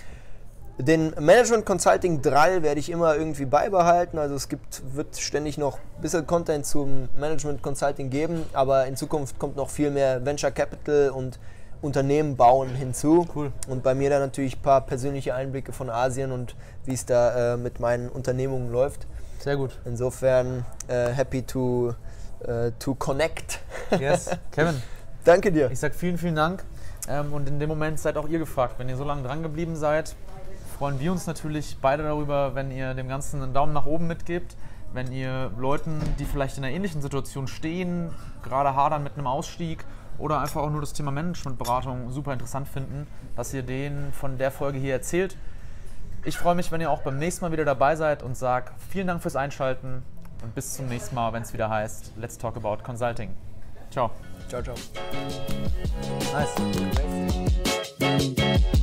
A: den Management Consulting Drall werde ich immer irgendwie beibehalten. Also es gibt, wird ständig noch ein bisschen Content zum Management Consulting geben, aber in Zukunft kommt noch viel mehr Venture Capital und Unternehmen bauen hinzu.
C: Cool.
A: Und bei mir dann natürlich ein paar persönliche Einblicke von Asien und wie es da äh, mit meinen Unternehmungen läuft.
C: Sehr gut.
A: Insofern äh, happy to, äh, to connect.
C: Yes. Kevin,
A: Danke dir.
C: ich sage vielen, vielen Dank. Ähm, und in dem Moment seid auch ihr gefragt. Wenn ihr so lange dran geblieben seid, freuen wir uns natürlich beide darüber, wenn ihr dem Ganzen einen Daumen nach oben mitgebt. Wenn ihr Leuten, die vielleicht in einer ähnlichen Situation stehen, gerade hadern mit einem Ausstieg oder einfach auch nur das Thema Managementberatung super interessant finden, dass ihr denen von der Folge hier erzählt. Ich freue mich, wenn ihr auch beim nächsten Mal wieder dabei seid und sage vielen Dank fürs Einschalten und bis zum nächsten Mal, wenn es wieder heißt Let's Talk About Consulting. Ciao.
A: Ciao, ciao.
C: Nice.